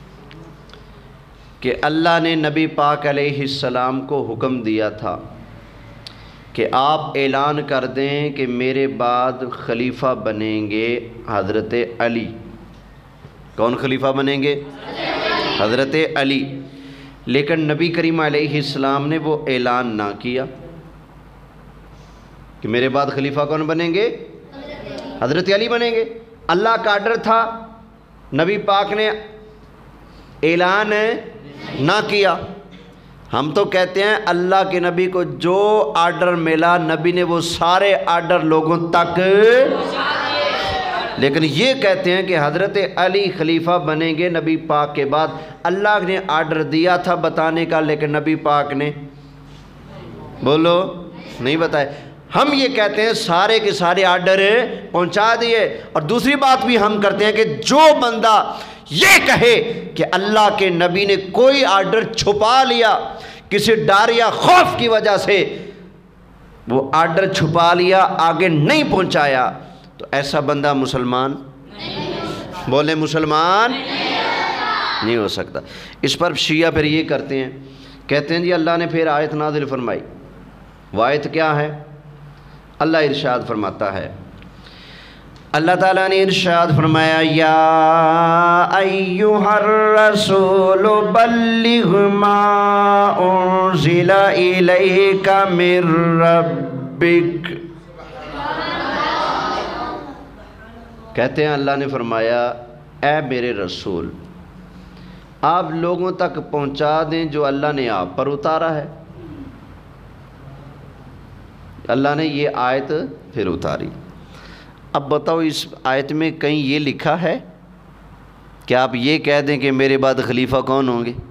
کہ اللہ نے نبی پاک علیہ السلام کو حکم دیا تھا کہ آپ اعلان کر دیں کہ میرے بعد خلیفہ بنیں گے حضرت علی۔ کون خلیفہ بنیں گے؟ حضرت علی۔ لیکن نبی کریم علیہ السلام نے وہ اعلان نہ کیا کہ میرے بعد خلیفہ کون بنیں گے؟ حضرت علی بنیں گے۔ اللہ کا آرڈر تھا، نبی پاک نے اعلان نہ کیا۔ ہم تو کہتے ہیں اللہ کے نبی کو جو آرڈر ملا نبی نے وہ سارے آرڈر لوگوں تک، لیکن یہ کہتے ہیں کہ حضرت علی خلیفہ بنیں گے نبی پاک کے بعد، اللہ نے آرڈر دیا تھا بتانے کا لیکن نبی پاک نے بولو نہیں بتائے۔ ہم یہ کہتے ہیں سارے کے سارے آرڈر پہنچا دیے۔ اور دوسری بات بھی ہم کرتے ہیں کہ جو بندہ یہ کہے کہ اللہ کے نبی نے کوئی آرڈر چھپا لیا کسی ڈر یا خوف کی وجہ سے، وہ آرڈر چھپا لیا آگے نہیں پہنچایا، تو ایسا بندہ مسلمان بولے مسلمان نہیں ہو سکتا۔ اس پر شیعہ پھر یہ کرتے ہیں، کہتے ہیں جی اللہ نے پھر آیت نازل فرمائی۔ وہ آیت کیا ہے؟ اللہ ارشاد فرماتا ہے، اللہ تعالیٰ نے ارشاد فرمایا یا ایھا الرسول بلغ ما انزل الیک من ربک۔ کہتے ہیں اللہ نے فرمایا اے میرے رسول آپ لوگوں تک پہنچا دیں جو اللہ نے آپ پر اتارا ہے۔ اللہ نے یہ آیت پھر اتاری۔ اب بتاؤ اس آیت میں کہیں یہ لکھا ہے کہ آپ یہ کہہ دیں کہ میرے بعد خلیفہ کون ہوں گے؟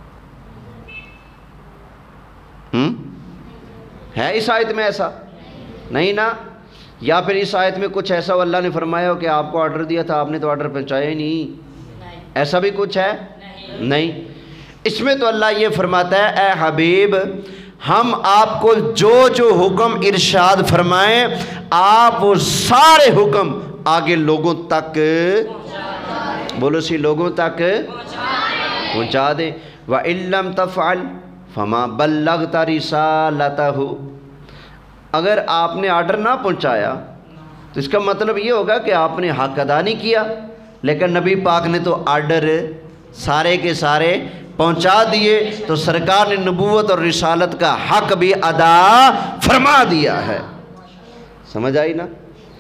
ہے اس آیت میں ایسا؟ نہیں نا۔ یا پھر اس آیت میں کچھ ایسا اللہ نے فرمایا ہو کہ آپ کو آرڈر دیا تھا آپ نے تو آرڈر پہنچایا ہی نہیں، ایسا بھی کچھ ہے؟ نہیں۔ اس میں تو اللہ یہ فرماتا ہے اے حبیب ہم آپ کو جو جو حکم ارشاد فرمائیں آپ وہ سارے حکم آگے لوگوں تک بولو سی لوگوں تک پہنچا دیں۔ وَإِن لَّمْ تَفْعَلْ فَمَا بَلَّغْتَ رِسَالَتَهُ۔ اگر آپ نے آرڈر نہ پہنچایا تو اس کا مطلب یہ ہوگا کہ آپ نے حق ادا نہیں کیا، لیکن نبی پاک نے تو آرڈر سارے کے سارے پہنچا دیے، تو سرکار نے نبوت اور رسالت کا حق بھی ادا فرما دیا ہے۔ سمجھ آئی نا؟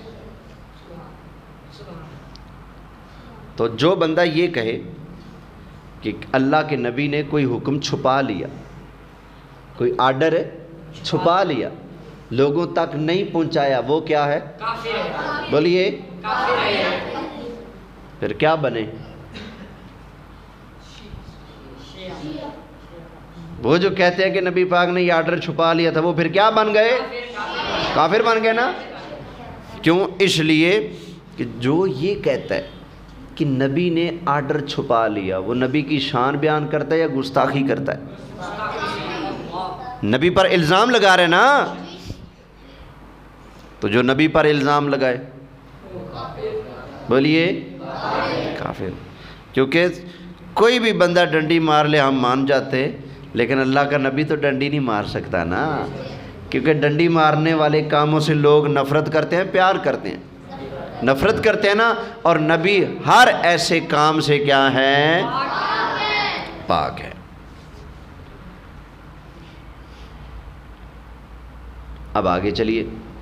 تو جو بندہ یہ کہے کہ اللہ کے نبی نے کوئی حکم چھپا لیا، کوئی آرڈر چھپا لیا لوگوں تک نہیں پہنچایا، وہ کیا ہے؟ بولیے پھر کیا بنے؟ وہ جو کہتے ہیں کہ نبی پاک نے یہ آرڈر چھپا لیا تھا وہ پھر کیا بن گئے؟ کافر بن گئے نا۔ کیوں؟ اس لیے کہ جو یہ کہتا ہے کہ نبی نے آرڈر چھپا لیا وہ نبی کی شان بیان کرتا ہے یا گستاخی کرتا ہے؟ نبی پر الزام لگا رہے نا، تو جو نبی پر الزام لگائے بولیے کافر۔ کیونکہ کوئی بھی بندہ ڈنڈی مار لے ہم مان جاتے، لیکن اللہ کا نبی تو ڈنڈی نہیں مار سکتا نا، کیونکہ ڈنڈی مارنے والے کاموں سے لوگ نفرت کرتے ہیں، پیار کرتے ہیں، نفرت کرتے ہیں نا، اور نبی ہر ایسے کام سے کیا ہے؟ پاک ہے۔ اب آگے چلیے،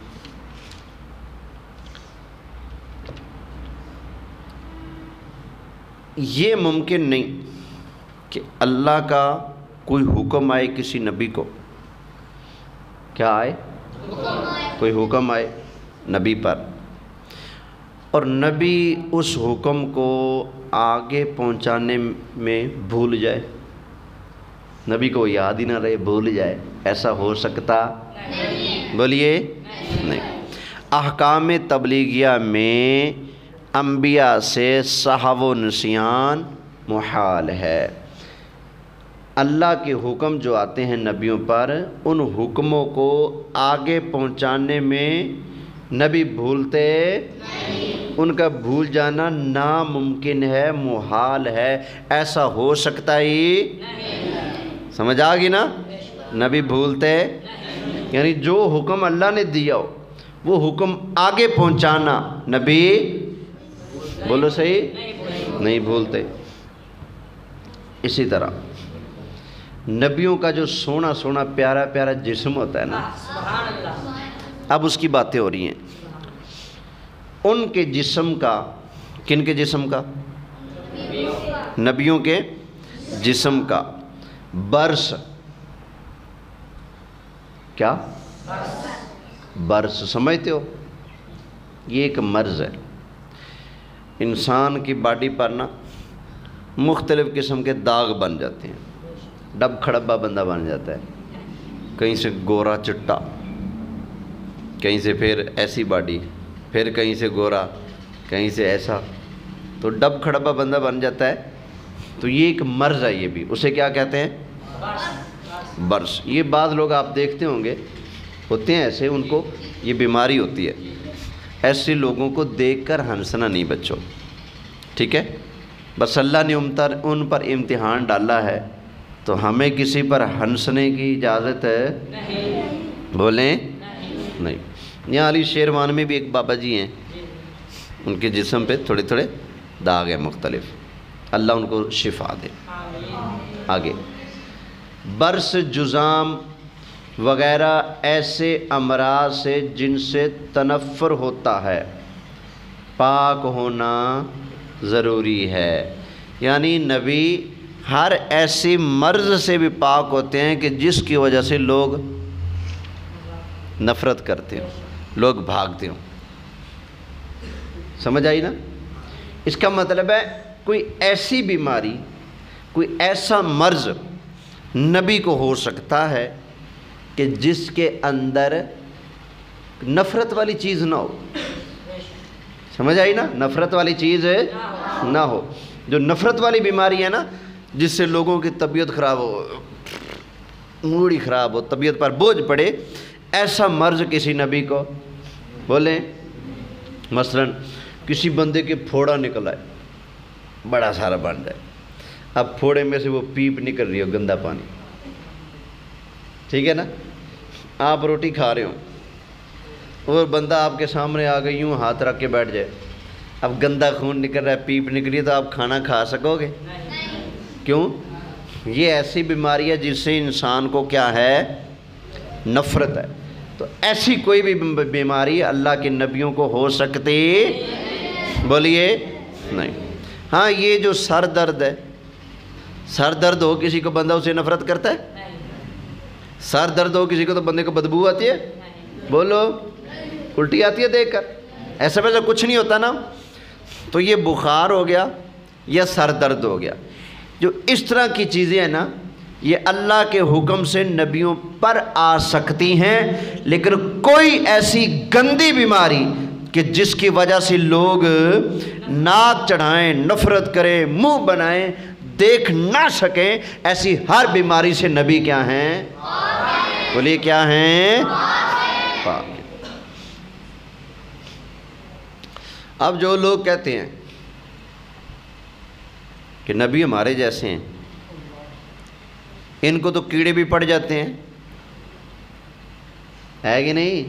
یہ ممکن نہیں کہ اللہ کا کوئی حکم آئے کسی نبی کو، کیا آئے؟ کوئی حکم آئے نبی پر، اور نبی اس حکم کو آگے پہنچانے میں بھول جائے، نبی کو یاد ہی نہ رہے، بھول جائے، ایسا ہو سکتا؟ بولیے نہیں۔ احکام تبلیغیہ میں انبیاء سے سہو و نسیان محال ہے۔ اللہ کے حکم جو آتے ہیں نبیوں پر ان حکموں کو آگے پہنچانے میں نبی بھولتے، ان کا بھول جانا ناممکن ہے، محال ہے، ایسا ہو سکتا ہی؟ سمجھ آ گئی نا؟ نبی بھولتے، یعنی جو حکم اللہ نے دیا ہو وہ حکم آگے پہنچانا نبی بولو صحیح نہیں بھولتے۔ اسی طرح نبیوں کا جو سونا سونا پیارا پیارا جسم ہوتا ہے نا، اب اس کی باتیں ہو رہی ہیں، ان کے جسم کا، کن کے جسم کا؟ نبیوں کے جسم کا برس کیا؟ برس سمجھتے ہو؟ یہ ایک مرض ہے انسان کی باڈی پر نا، مختلف قسم کے داغ بن جاتے ہیں، ڈب کھڑبا بندہ بن جاتا ہے، کہیں سے گورا چٹا، کہیں سے پھر ایسی باڈی، پھر کہیں سے گورا، کہیں سے ایسا، تو ڈب کھڑبا بندہ بن جاتا ہے۔ تو یہ ایک مرض ہے، یہ بھی اسے کیا کہتے ہیں؟ برس۔ یہ بعض لوگ آپ دیکھتے ہوں گے ہوتے ہیں ایسے، ان کو یہ بیماری ہوتی ہے، ایسے لوگوں کو دیکھ کر ہنسنا نہیں بچوں، ٹھیک ہے؟ بس اللہ نے ان پر امتحان ڈالا ہے، تو ہمیں کسی پر ہنسنے کی اجازت ہے؟ بولیں نہیں۔ یہاں علی شیروان میں بھی ایک بابا جی ہیں، ان کے جسم پہ تھوڑے تھوڑے داغ ہیں مختلف، اللہ ان کو شفا دے۔ آگے، برس، جزام وغیرہ ایسے امراض سے جن سے تنفر ہوتا ہے، پاک ہونا ضروری ہے۔ یعنی نبی ہر ایسی مرض سے بھی پاک ہوتے ہیں کہ جس کی وجہ سے لوگ نفرت کرتے ہوں، لوگ بھاگتے ہوں۔ سمجھ آئی نا؟ اس کا مطلب ہے کوئی ایسی بیماری، کوئی ایسا مرض نبی کو ہو سکتا ہے کہ جس کے اندر نفرت والی چیز نہ ہو۔ سمجھ آئی نا؟ نفرت والی چیز نہ ہو۔ جو نفرت والی بیماری ہے نا، جس سے لوگوں کی طبیعت خراب ہو، موڈ خراب ہو، طبیعت پر بوجھ پڑے، ایسا مرض کسی نبی کو بولیں۔ مثلا کسی بندے کے پھوڑا نکل آئے، بڑا سارا بن جائے، اب پھوڑے میں سے وہ پیپ نکل رہی ہو، گندا پانی، ٹھیک ہے نا؟ آپ روٹی کھا رہے ہو اور بندہ آپ کے سامنے آ گئی، یوں ہاتھ رکھ کے بیٹھ جائے، اب گندا خون نکل رہا ہے، پیپ نکلی، تو آپ کھانا کھا سکو گے؟ کیوں؟ یہ ایسی بیماری ہے جس سے انسان کو کیا ہے؟ نفرت ہے۔ تو ایسی کوئی بھی بیماری اللہ کے نبیوں کو ہو سکتی بولیے نہیں۔ ہاں، یہ جو سر درد ہے، سر درد ہو کسی کو، بندہ اسے نفرت کرتا ہے؟ سر درد ہو کسی کو تو بندے کو بدبو آتی ہے؟ بولو، الٹی آتی ہے دیکھ کر؟ ایسا ویسا کچھ نہیں ہوتا نا۔ تو یہ بخار ہو گیا یا سر درد ہو گیا، جو اس طرح کی چیزیں ہیں نا، یہ اللہ کے حکم سے نبیوں پر آ سکتی ہیں، لیکن کوئی ایسی گندی بیماری کہ جس کی وجہ سے لوگ ناک چڑھائیں، نفرت کریں، منہ بنائیں، دیکھ نہ سکیں، ایسی ہر بیماری سے نبی کیا ہیں؟ بولیے کیا ہیں؟ پاک۔ اب جو لوگ کہتے ہیں کہ نبی ہمارے جیسے ہیں، ان کو تو کیڑے بھی پڑ جاتے ہیں، ہے کہ نہیں؟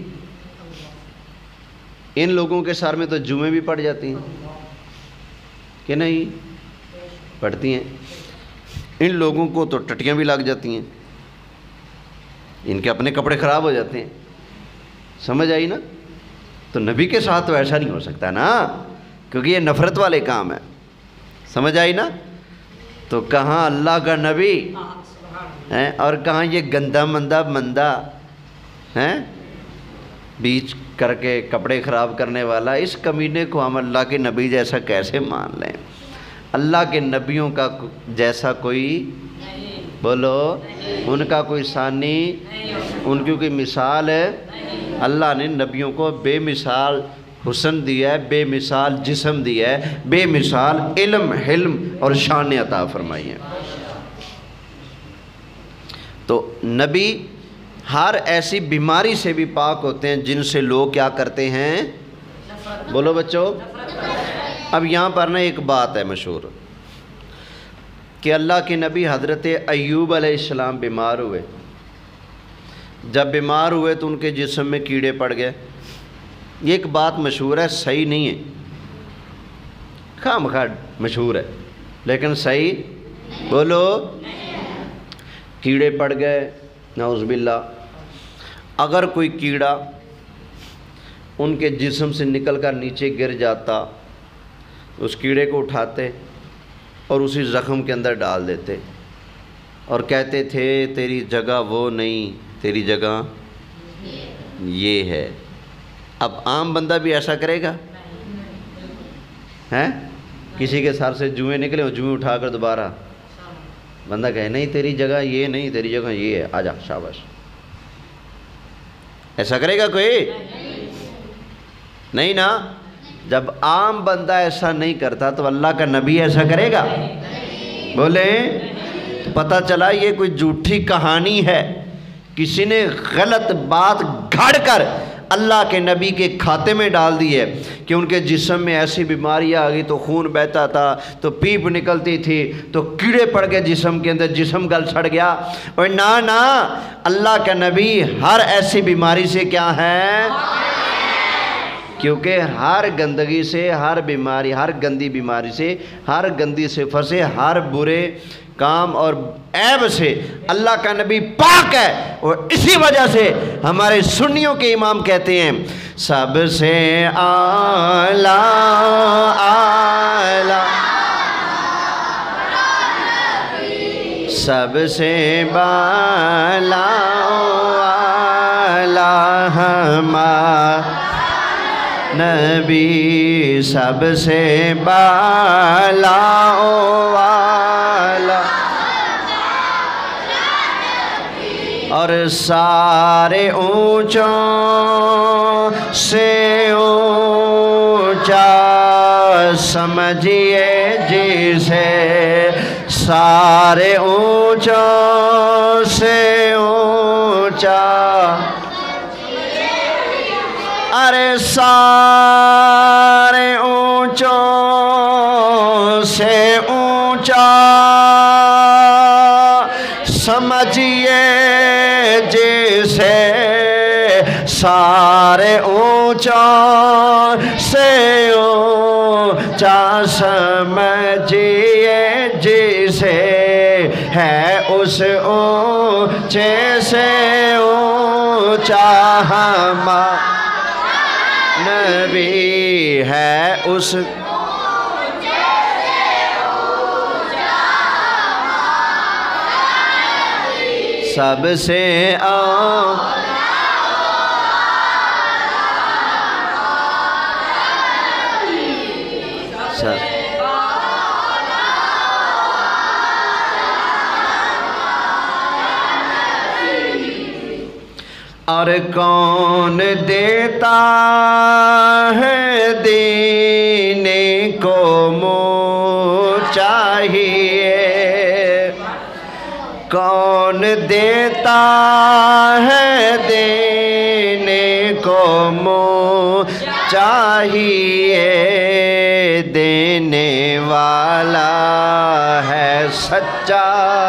ان لوگوں کے سر میں تو جوئیں بھی پڑ جاتی ہیں کہ نہیں؟ پڑتی ہیں۔ ان لوگوں کو تو ٹٹیاں بھی لگ جاتی ہیں، ان کے اپنے کپڑے خراب ہو جاتے ہیں۔ سمجھ آئی نا؟ تو نبی کے ساتھ تو ایسا نہیں ہو سکتا نا، کیونکہ یہ نفرت والے کام ہے۔ سمجھ آئی نا؟ تو کہاں اللہ کا نبی ہیں اور کہاں یہ گندا مندہ ہیں، بیچ کر کے کپڑے خراب کرنے والا۔ اس کمینے کو ہم اللہ کے نبی جیسا کیسے مان لیں؟ اللہ کے نبیوں کا جیسا کوئی بولو، ان کا کوئی ثانی، ان کی کوئی مثال ہے؟ اللہ نے نبیوں کو بے مثال حسن دیا ہے، بے مثال جسم دیا ہے، بے مثال علم، حلم اور شان عطا فرمائی ہیں۔ تو نبی ہر ایسی بیماری سے بھی پاک ہوتے ہیں جن سے لوگ کیا کرتے ہیں؟ بولو بچوں۔ اب یہاں پر نا ایک بات ہے مشہور کہ اللہ کے نبی حضرت ایوب علیہ السلام بیمار ہوئے۔ جب بیمار ہوئے تو ان کے جسم میں کیڑے پڑ گئے۔ یہ ایک بات مشہور ہے، صحیح نہیں ہے، خواہ مخواہ مشہور ہے لیکن صحیح بولو۔ کیڑے پڑ گئے، نعوذ باللہ۔ اگر کوئی کیڑا ان کے جسم سے نکل کر نیچے گر جاتا، اس کیڑے کو اٹھاتے اور اسی زخم کے اندر ڈال دیتے اور کہتے تھے تیری جگہ وہ نہیں، تیری جگہ یہ ہے۔ اب عام بندہ بھی ایسا کرے گا؟ ہیں؟ کسی کے سر سے جوئیں نکلے اور جوئیں اٹھا کر دوبارہ بندہ کہے نہیں تیری جگہ یہ نہیں، تیری جگہ یہ ہے، آجا شاباش، ایسا کرے گا کوئی؟ نہیں نا۔ جب عام بندہ ایسا نہیں کرتا تو اللہ کا نبی ایسا کرے گا؟ بولیں۔ تو پتہ چلا یہ کوئی جھوٹی کہانی ہے، کسی نے غلط بات گھڑ کر اللہ کے نبی کے کھاتے میں ڈال دی ہے کہ ان کے جسم میں ایسی بیماریاں آ گئی تو خون بہتا تھا، تو پیپ نکلتی تھی، تو کیڑے پڑ گئے جسم کے اندر، جسم گل سڑ گیا۔ اور نا اللہ کا نبی ہر ایسی بیماری سے کیا ہے؟ کیونکہ ہر گندگی سے، ہر بیماری، ہر گندی بیماری سے، ہر گندی صفت سے، ہر برے کام اور عیب سے اللہ کا نبی پاک ہے۔ اور اسی وجہ سے ہمارے سنیوں کے امام کہتے ہیں سب سے اعلیٰ سب سے بالا ہمارا نبی، سب سے بالا والا اور سارے اونچوں سے اونچا سمجھیے جسے، سارے اونچوں سے اونچا، ارے سارے اونچوں سے اونچا سمجھیے جسے، سارے اونچوں سے اونچا سمجھیے جسے، ہے اس اونچے سے اونچا ہمارا نبی، ہے اس سب سے اور کون دیتا ہے دینے کو منہ چاہیے، کون دیتا ہے دینے کو منہ چاہیے، دینے والا ہے سچا۔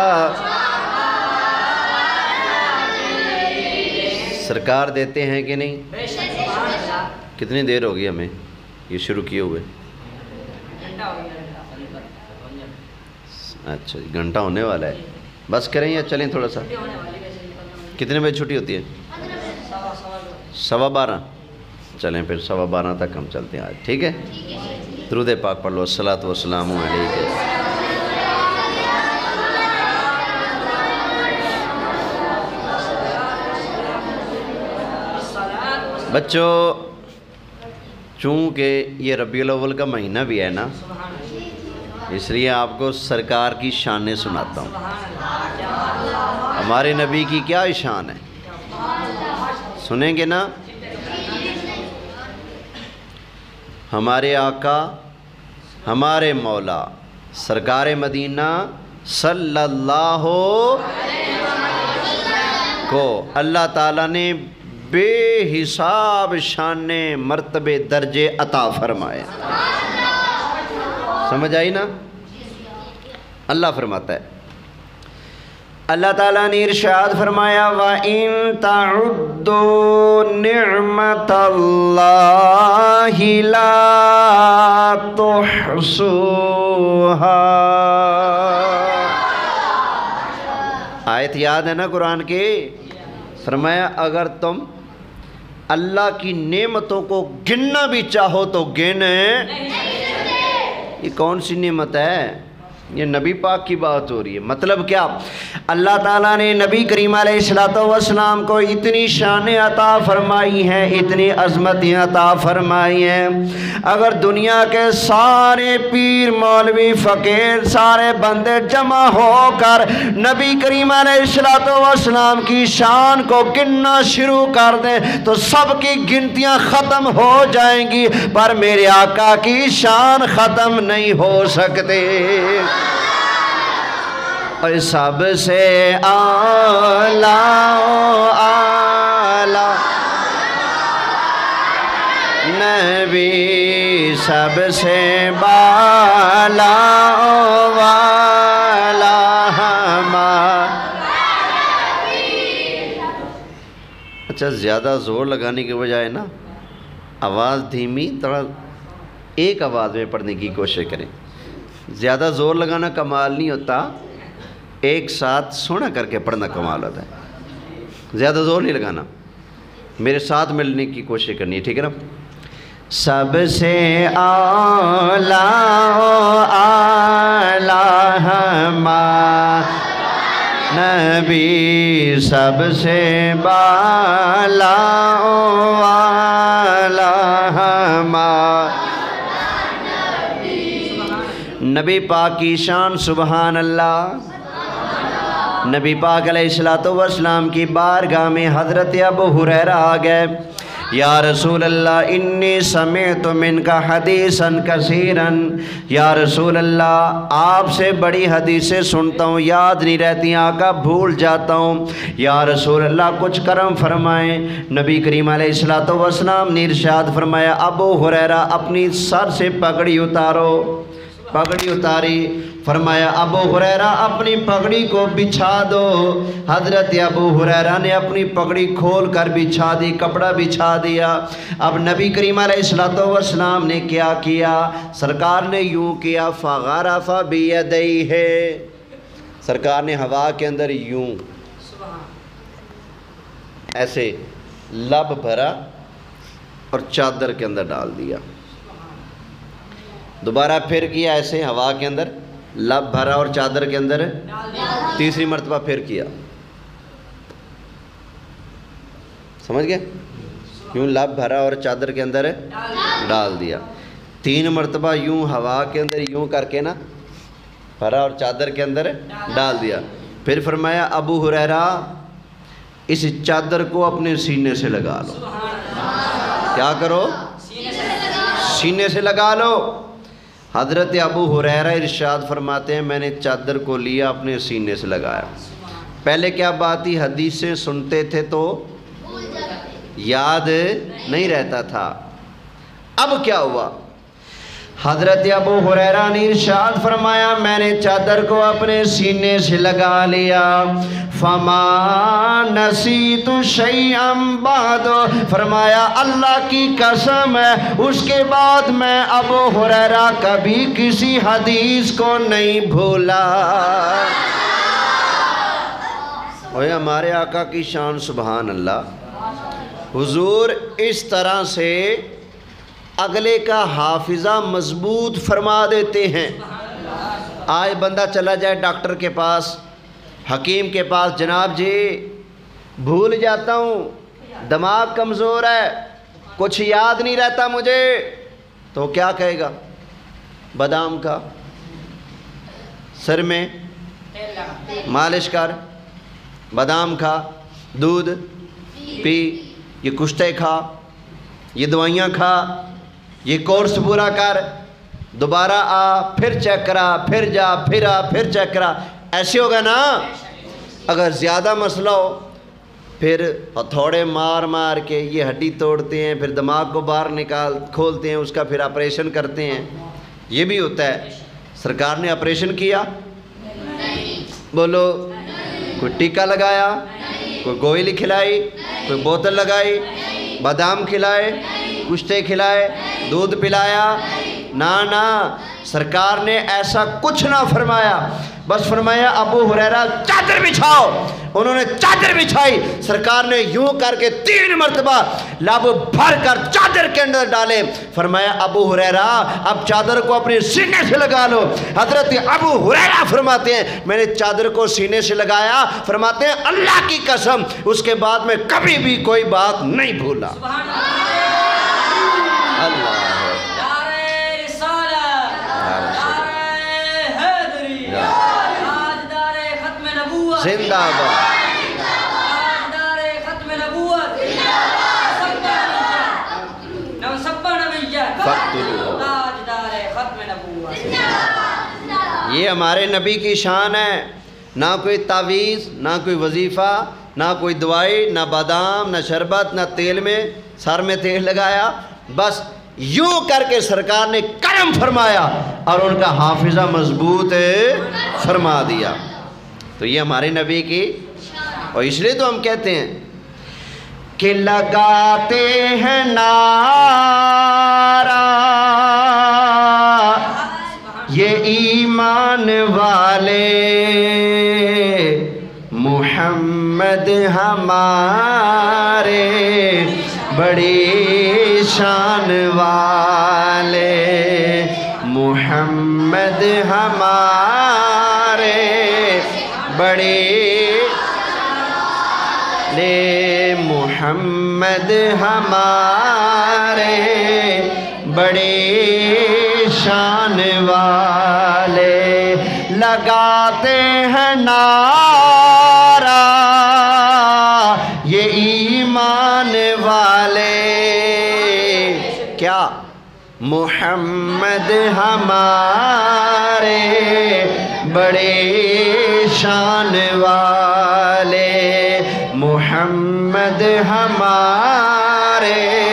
سرکار دیتے ہیں کہ نہیں؟ کتنی دیر ہوگی ہمیں یہ شروع کیے ہوئے؟ اچھا گھنٹہ ہونے والا ہے، بس کریں یا چلیں تھوڑا سا؟ کتنے بجے چھٹی ہوتی ہے؟ 12:15۔ چلیں پھر 12:15 تک ہم چلتے ہیں آج، ٹھیک ہے؟ درود پاک پڑھ لو، الصلاۃ والسلام علیک۔ بچوں چونکہ یہ ربیع الاول کا مہینہ بھی ہے نا، اس لیے آپ کو سرکار کی شانیں سناتا ہوں۔ ہمارے نبی کی کیا شان ہے، سنیں گے نا؟ ہمارے آقا، ہمارے مولا سرکار مدینہ صلی اللہ کو اللہ تعالیٰ نے بے حساب شانے مرتبے درجے عطا فرمائے۔ سمجھ آئی نا؟ اللہ فرماتا ہے، اللہ تعالیٰ نے ارشاد فرمایا وَإِن تَعُدُّوا نِعْمَةَ اللَّهِ لَا تُحْصُوهَا۔ آیت یاد ہے نا قرآن کی؟ فرمایا اگر تم اللہ کی نعمتوں کو گننا بھی چاہو تو گنے۔ یہ کون سی نعمت ہے؟ یہ نبی پاک کی بات ہو رہی ہے۔ مطلب کیا؟ اللہ تعالیٰ نے نبی کریم علیہ السلام کو اتنی شان عطا فرمائی ہیں، اتنی عظمتیں عطا فرمائی ہیں، اگر دنیا کے سارے پیر مولوی فقیر سارے بندے جمع ہو کر نبی کریم علیہ السلام کی شان کو گننا شروع کر دیں تو سب کی گنتیاں ختم ہو جائیں گی، پر میرے آقا کی شان ختم نہیں ہو سکتے۔ اور سب سے اعلیٰ اعلیٰ نبی، سب سے بالا والا ہمارا۔ اچھا، زیادہ زور لگانے کے بجائے نا آواز دھیمی، تھوڑا ایک آواز میں پڑھنے کی کوشش کریں۔ زیادہ زور لگانا کمال نہیں ہوتا، ایک ساتھ سونا کر کے پڑھنا کمال ہوتا ہے۔ زیادہ زور نہیں لگانا، میرے ساتھ ملنے کی کوشش کرنی ہے، ٹھیک ہے نا؟ سب سے اعلیٰ اعلیٰ ہمارا نبی، سب سے بالا والا ہمارا نبی پاک کی شان سبحان اللہ۔ نبی پاک علیہ السلام کی بارگاہ میں حضرت ابو ہریرہ آ گئے، یا رسول اللہ انی سمعت منک حدیثا کثیرا، یا رسول اللہ آپ سے بڑی حدیثیں سنتا ہوں، یاد نہیں رہتی آقا، بھول جاتا ہوں، یا رسول اللہ کچھ کرم فرمائیں۔ نبی کریم علیہ السلام نے ارشاد فرمایا، ابو ہریرہ اپنی سر سے پگڑی اتارو۔ پگڑی اتاری، فرمایا ابو ہریرہ اپنی پگڑی کو بچھا دو۔ حضرت ابو ہریرہ نے اپنی پگڑی کھول کر بچھا دی، کپڑا بچھا دیا۔ اب نبی کریم علیہ السلام نے کیا کیا؟ سرکار نے یوں کیا، فغرف بیدیہ، سرکار نے ہوا کے اندر یوں ایسے لب بھرا اور چادر کے اندر ڈال دیا۔ دوبارہ پھر کیا ایسے ہوا کے اندر لب بھرا اور چادر کے اندر، تیسری مرتبہ پھر کیا، سمجھ گئے؟ یوں لب بھرا اور چادر کے اندر ڈال دیا، 3 مرتبہ یوں ہوا کے اندر یوں کر کے نا بھرا اور چادر کے اندر ڈال دیا۔ پھر فرمایا ابو ہریرہ اس چادر کو اپنے سینے سے لگا لو۔ کیا کرو؟ سینے سے لگا لو۔ حضرت ابو ہریرہ ارشاد فرماتے ہیں، میں نے چادر کو لیا اپنے سینے سے لگایا۔ پہلے کیا بات تھی؟ حدیثیں سنتے تھے تو یاد نہیں رہتا تھا، اب کیا ہوا؟ حضرت ابو ہریرہ نے ارشاد فرمایا، میں نے چادر کو اپنے سینے سے لگا لیا، فما نسیت شیئا بعد، فرمایا اللہ کی قسم ہے اس کے بعد میں ابو ہریرہ کبھی کسی حدیث کو نہیں بھولا۔ اوہ ہمارے آقا کی شان سبحان اللہ۔ حضور اس طرح سے اگلے کا حافظہ مضبوط فرما دیتے ہیں۔ آج بندہ چلا جائے ڈاکٹر کے پاس، حکیم کے پاس، جناب جی بھول جاتا ہوں، دماغ کمزور ہے، کچھ یاد نہیں رہتا مجھے، تو کیا کہے گا؟ بادام کھا، سر میں مالش کر، بادام کھا، دودھ پی، یہ کشتے کھا، یہ دوائیاں کھا، یہ کورس پورا کر، دوبارہ آ، پھر چیک کرا، پھر جا، پھر آ، پھر چیک کرا، ایسے ہوگا نا؟ اگر زیادہ مسئلہ ہو پھر ہتھوڑے مار مار کے یہ ہڈی توڑتے ہیں، پھر دماغ کو باہر کھولتے ہیں، اس کا پھر آپریشن کرتے ہیں، یہ بھی ہوتا ہے۔ سرکار نے آپریشن کیا؟ بولو، کوئی ٹیکہ لگایا، کوئی گوئلی کھلائی، کوئی بوتل لگائی، بادام کھلائے، کشتے کھلائے، دودھ پلایا؟ نا نا، سرکار نے ایسا کچھ نہ فرمایا، بس فرمایا ابو ہریرہ چادر بچھاؤ۔ انہوں نے چادر بچھائی، سرکار نے یوں کر کے 3 مرتبہ لب بھر کر چادر کے اندر ڈالے۔ فرمایا ابو ہریرہ اب چادر کو اپنے سینے سے لگا لو۔ حضرت ابو ہریرہ فرماتے ہیں میں نے چادر کو سینے سے لگایا، فرماتے ہیں اللہ کی قسم اس کے بعد میں کبھی بھی کوئی بات نہیں بھولا۔ اللہ زندہ باد، ختم نبوت، یہ ہمارے نبی کی شان ہے۔ نہ کوئی تعویذ، نہ کوئی وظیفہ، نہ کوئی دوائی، نہ بادام، نہ شربت، نہ تیل میں سر میں تیل لگایا، بس یوں کر کے سرکار نے کرم فرمایا اور ان کا حافظہ مضبوط فرما دیا۔ تو یہ ہمارے نبی کی، اور اس لیے تو ہم کہتے ہیں کہ لگاتے ہیں نعرہ یہ ایمان والے محمد ہمارے بڑی شان والے، محمد ہمارے بڑے لے، محمد ہمارے بڑے شان والے، لگاتے ہیں نعرہ یہ ایمان والے، کیا محمد ہمارے بڑے شان والے، محمد ہمارے۔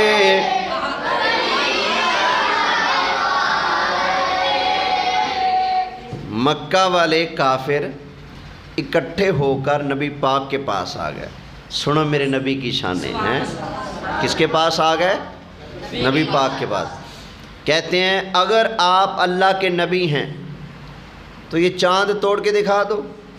مکہ والے کافر اکٹھے ہو کر نبی پاک کے پاس آ گئے، سنو میرے نبی کی شانیں ہیں، کس کے پاس آ گئے؟ نبی پاک کے پاس۔ کہتے ہیں اگر آپ اللہ کے نبی ہیں تو یہ چاند توڑ کے دکھا دو۔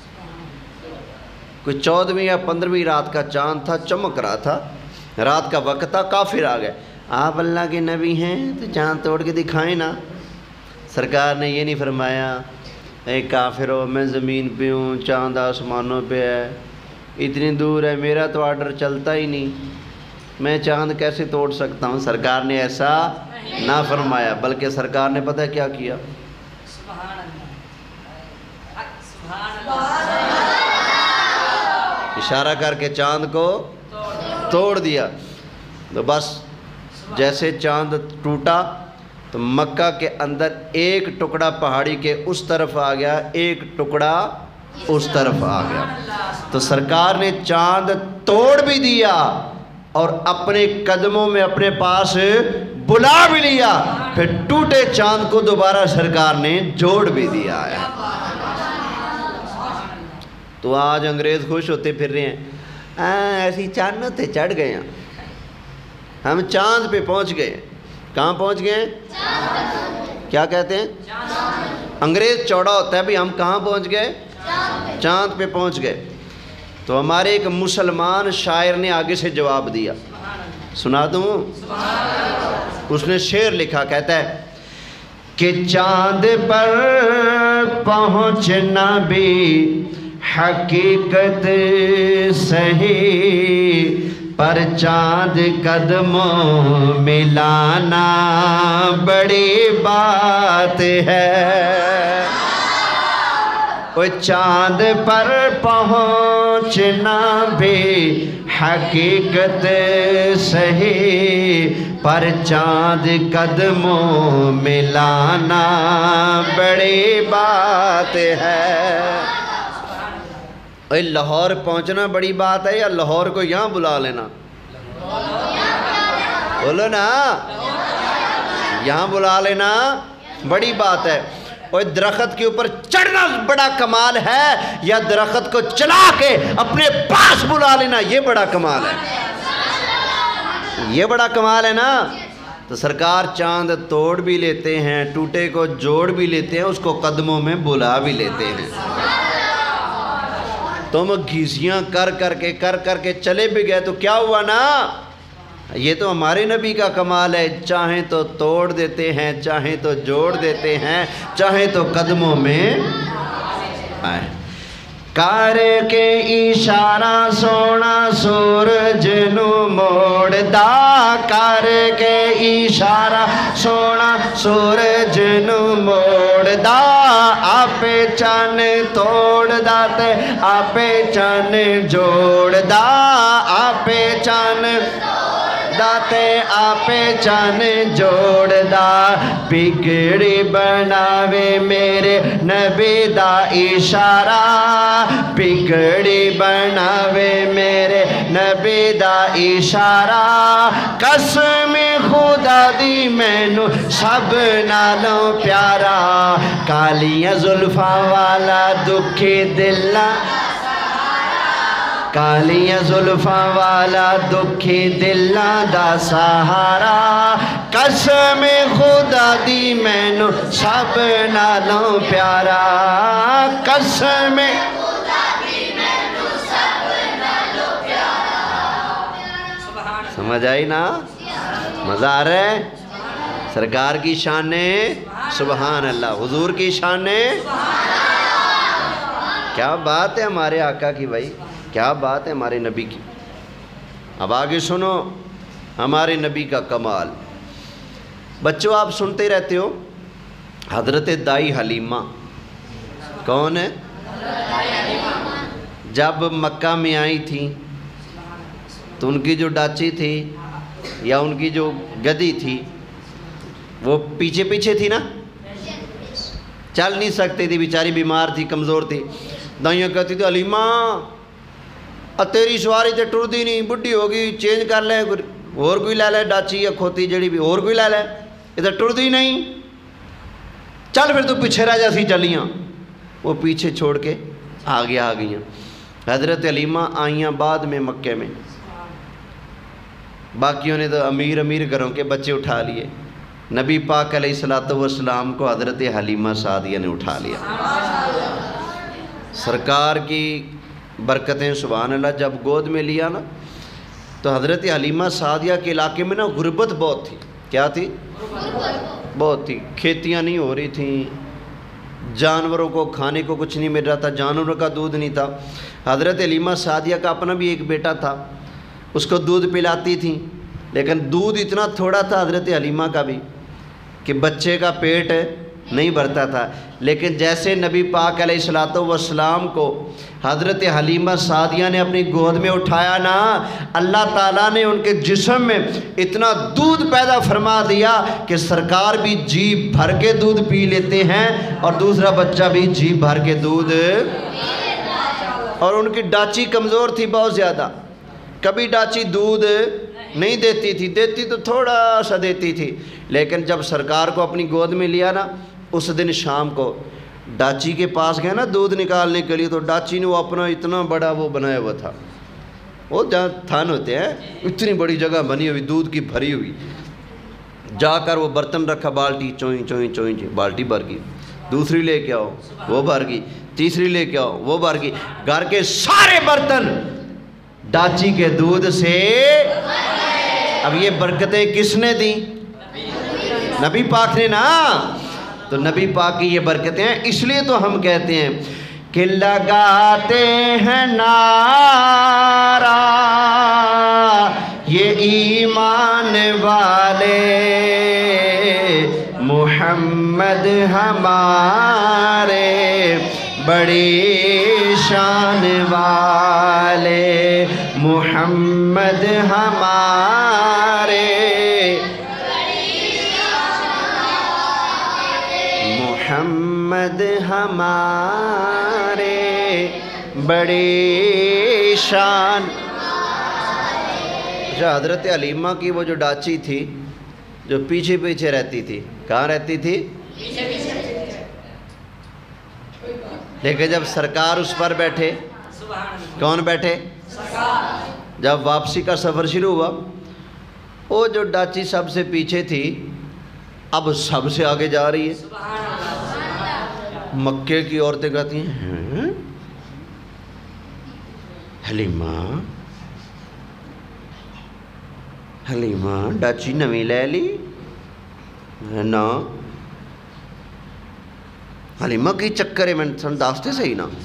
کوئی 14ویں یا 15ویں رات کا چاند تھا، چمک رہا تھا، رات کا وقت تھا، کافر آ گئے، آپ اللہ کے نبی ہیں تو چاند توڑ کے دکھائیں نا۔ سرکار نے یہ نہیں فرمایا اے کافرو میں زمین پہ ہوں، چاند آسمانوں پہ ہے، اتنی دور ہے، میرا تو آرڈر چلتا ہی نہیں، میں چاند کیسے توڑ سکتا ہوں۔ سرکار نے ایسا نہ فرمایا، بلکہ سرکار نے پتہ کیا کیا؟ اشارہ کر کے چاند کو توڑ دیا۔ تو بس جیسے چاند ٹوٹا تو مکہ کے اندر ایک ٹکڑا پہاڑی کے اس طرف آ گیا، ایک ٹکڑا اس طرف آ گیا۔ تو سرکار نے چاند توڑ بھی دیا اور اپنے قدموں میں اپنے پاس بلا بھی لیا، پھر ٹوٹے چاند کو دوبارہ سرکار نے جوڑ بھی دیا ہے۔ تو آج انگریز خوش ہوتے پھر رہے ہیں، ایسی چاندوں تے چڑھ گئے ہیں، ہم چاند پہ پہنچ گئے۔ کہاں پہنچ گئے؟ کیا کہتے ہیں؟ انگریز چوڑا ہوتا ہے، بھی ہم کہاں پہنچ گئے؟ چاند پہ پہنچ گئے۔ تو ہمارے ایک مسلمان شاعر نے آگے سے جواب دیا، سنا دوں؟ اس نے شعر لکھا، کہتا ہے کہ چاند پر پہنچنا بھی حقیقت صحیح، پر چاند قدموں ملانا بڑی بات ہے۔ وہ چاند پر پہنچنا بھی حقیقت صحیح، پر چاند قدموں ملانا بڑی بات ہے۔ لاہور پہنچنا بڑی بات ہے یا لاہور کو یہاں بلا لینا؟ بولو نا، یہاں بلا لینا بڑی بات ہے۔ اور درخت کے اوپر چڑھنا بڑا کمال ہے یا درخت کو چلا کے اپنے پاس بلا لینا، یہ بڑا کمال ہے، یہ بڑا کمال ہے نا۔ تو سرکار چاند توڑ بھی لیتے ہیں، ٹوٹے کو جوڑ بھی لیتے ہیں، اس کو قدموں میں بلا بھی لیتے ہیں۔ تم گھیسیاں کر کر کے چلے بھی گئے تو کیا ہوا نا؟ یہ تو ہمارے نبی کا کمال ہے، چاہیں تو توڑ دیتے ہیں، چاہیں تو جوڑ دیتے ہیں، چاہیں تو قدموں میں آئے۔ کر کے اشارہ سونا سورج نو موڑ دا، کر کے اشارہ سونا سورج نو موڑ دا، آپے چن توڑ دا تے آپے چن جوڑ دا، آپے چن داتے آپے چن جوڑ دا، بگڑی بناوے میرے نبی دا اشارہ، بگڑی بناوے میرے نبی دا اشارہ، قسم خدا دی مینوں سب نالوں پیارا، کالیاں زلفاں والا دکھی دلاں، کالیاں زلفاں والا دکھی دلاں دا سہارا، قسم خدا دی مینوں سب نالوں پیارا، قسم خدا دی مینوں سب نالوں پیارا۔ سمجھ آئی نا؟ مزہ آ رہا ہے؟ سرکار کی شان سبحان اللہ، حضور کی شان کیا بات ہے ہمارے آقا کی بھائی، کیا بات ہے ہمارے نبی کی۔ اب آگے سنو ہمارے نبی کا کمال۔ بچوں آپ سنتے رہتے ہو حضرت دائی حلیمہ کون ہے؟ جب مکہ میں آئی تھی تو ان کی جو ڈاچی تھی یا ان کی جو گدی تھی وہ پیچھے پیچھے تھی نا، چل نہیں سکتی تھی، بیچاری بیمار تھی، کمزور تھی۔ دائیاں کہتی تھی حلیمہ تیری سواری تے ٹر دی نہیں، بڈھی ہوگی، چینج کر لے، اور کوئی لے لے ڈاچی یا کھوتی جڑی بھی اور کوئی لے لے، یہ تو ٹر دی نہیں، چل پھر تو پیچھے رہ جاسی چلیاں۔ وہ پیچھے چھوڑ کے آگے آ گئیاں۔ حضرت حلیمہ آئیاں بعد میں مکے میں، باقیوں نے تو امیر گھروں کے بچے اٹھا لیے، نبی پاک علیہ السلام کو حضرت حلیمہ سعدیہ نے اٹھا لیا۔ سرکار کی برکتیں سبحان اللہ، جب گود میں لیا نا تو حضرت حلیمہ سعدیہ کے علاقے میں نا غربت بہت تھی۔ کیا تھی؟ بہت تھی، کھیتیاں نہیں ہو رہی تھیں، جانوروں کو کھانے کو کچھ نہیں مل رہا تھا، جانوروں کا دودھ نہیں تھا۔ حضرت حلیمہ سعدیہ کا اپنا بھی ایک بیٹا تھا، اس کو دودھ پلاتی تھیں، لیکن دودھ اتنا تھوڑا تھا حضرت حلیمہ کا بھی کہ بچے کا پیٹ نہیں بھرتا تھا۔ لیکن جیسے نبی پاک علیہ السلام کو حضرت حلیمہ سعدیہ نے اپنی گود میں اٹھایا نا، اللہ تعالیٰ نے ان کے جسم میں اتنا دودھ پیدا فرما دیا کہ سرکار بھی جی بھر کے دودھ پی لیتے ہیں اور دوسرا بچہ بھی جی بھر کے دودھ، اور ان کی ڈاچی کمزور تھی بہت زیادہ، کبھی ڈاچی دودھ نہیں دیتی تھی، دیتی تو تھوڑا سا دیتی تھی، لیکن جب سرکار کو اپنی گود میں لیا نا، اس دن شام کو ڈاچی کے پاس گئے نا دودھ نکالنے کے لیے، تو ڈاچی نے وہ اپنا اتنا بڑا وہ بنایا ہوا تھا، وہ جہاں تھان ہوتے ہیں اتنی بڑی جگہ بنی ہوئی دودھ کی بھری ہوئی، جا کر وہ برتن رکھا، بالٹی چوئیں بالٹی بھر گئی، دوسری لے کے آؤ وہ بھر گئی، تیسری لے کے آؤ وہ بھر گئی، گھر کے سارے برتن ڈاچی کے دودھ سے۔ اب یہ برکتیں کس نے دی؟ نبی پاک نے نا، تو نبی پاک کی یہ برکتیں ہیں، اس لیے تو ہم کہتے ہیں کہ لگاتے ہیں نعرہ یہ ایمان والے، محمد ہمارے بڑی شان والے، محمد ہمارے، محمد ہمارے بڑی شان۔ حضرت حلیمہ کی وہ جو ڈاچی تھی جو پیچھے پیچھے رہتی تھی، کہاں رہتی تھی؟ لیکن جب سرکار اس پر بیٹھے، کون بیٹھے؟ جب واپسی کا سفر شروع ہوا وہ جو ڈاچی سب سے پیچھے تھی اب سب سے آگے جا رہی ہے۔ مکے کی عورتیں کہتی ہیں حلیمہ ڈاچی نویں لے لی نا، حلیمہ کی چکر ہے، میں سنداستے صحیح نا۔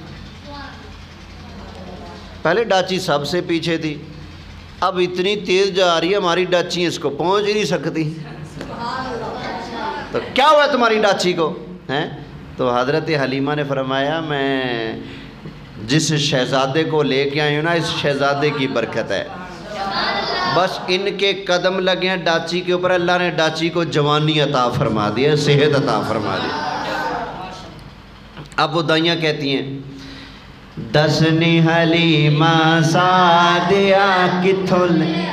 پہلے ڈاچی سب سے پیچھے تھی، اب اتنی تیز جا رہی ہے ہماری ڈاچی اس کو پہنچ ہی نہیں سکتی، تو کیا ہوا تمہاری ڈاچی کو ہیں؟ تو حضرت حلیمہ نے فرمایا میں جس شہزادے کو لے کے آئی ہوں نا، اس شہزادے کی برکت ہے، بس ان کے قدم لگے ہیں ڈاچی کے اوپر، اللہ نے ڈاچی کو جوانی عطا فرما دی ہے، صحت عطا فرما دی۔ اب وہ دائیاں کہتی ہیں دسنی حلیمہ سادیا کتھوں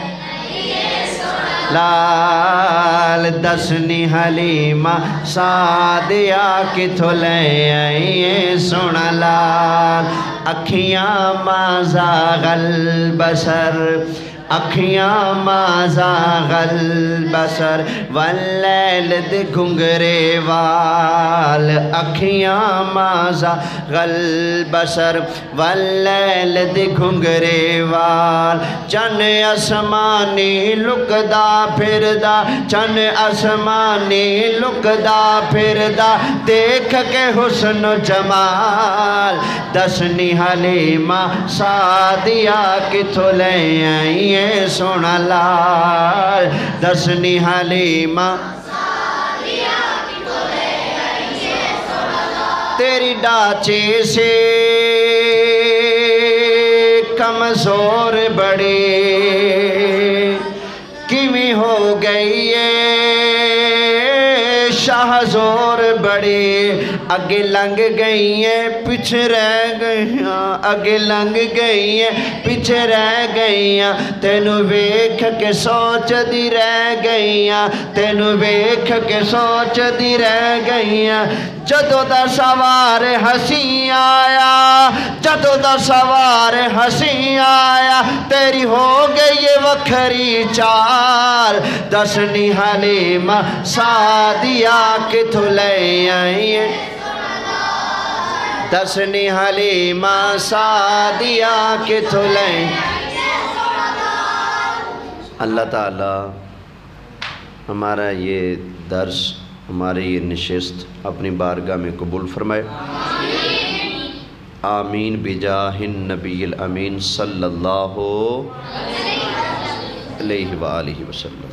لال، دسنی حلیمہ سادیا کتھوں لے آئیے سونا لال، اکھیاں ما زاغ البصر، اکھیاں ما زاغ البصر واللیل دے گھنگرے وال، اکھیاں ما زاغ البصر واللیل دے گھنگرے وال، چن اسمانی لکدا پھردا، چن اسمانی لکدا پھردا دیکھ کے حسن و جمال، دسنی حلیمہ سادیا کتھوں لے آئی سونا لال، دسنی حلیمہ سادیا کتھوں لے آئی سونا لال، تیری ڈاچی سے کمزور بڑی کیویں ہو گئی ہے شاہ زور بڑی، اگے لنگ گئی ہیں پیچھے رہ گئیاں، اگے لنگ گئی ہیں پیچھے رہ گئیاں، تینوں ویکھ کے سوچ دی رہ گئیاں، تینوں ویکھ کے سوچ دی رہ گئیاں، جدوں دا سوار ہسی آیا، جدوں دا سوار ہسی آیا، تیری ہو گئی وکھری چال، دسنی حلیمہ سادیا کتھوں لے آئی، دسنی حلیمہ سادیا کتھوں لے۔ اللہ تعالی ہمارا یہ درس، ہماری یہ نشست اپنی بارگاہ میں قبول فرمائے، آمین بجاہ النبی الامین صلی اللہ علیہ وآلہ وسلم۔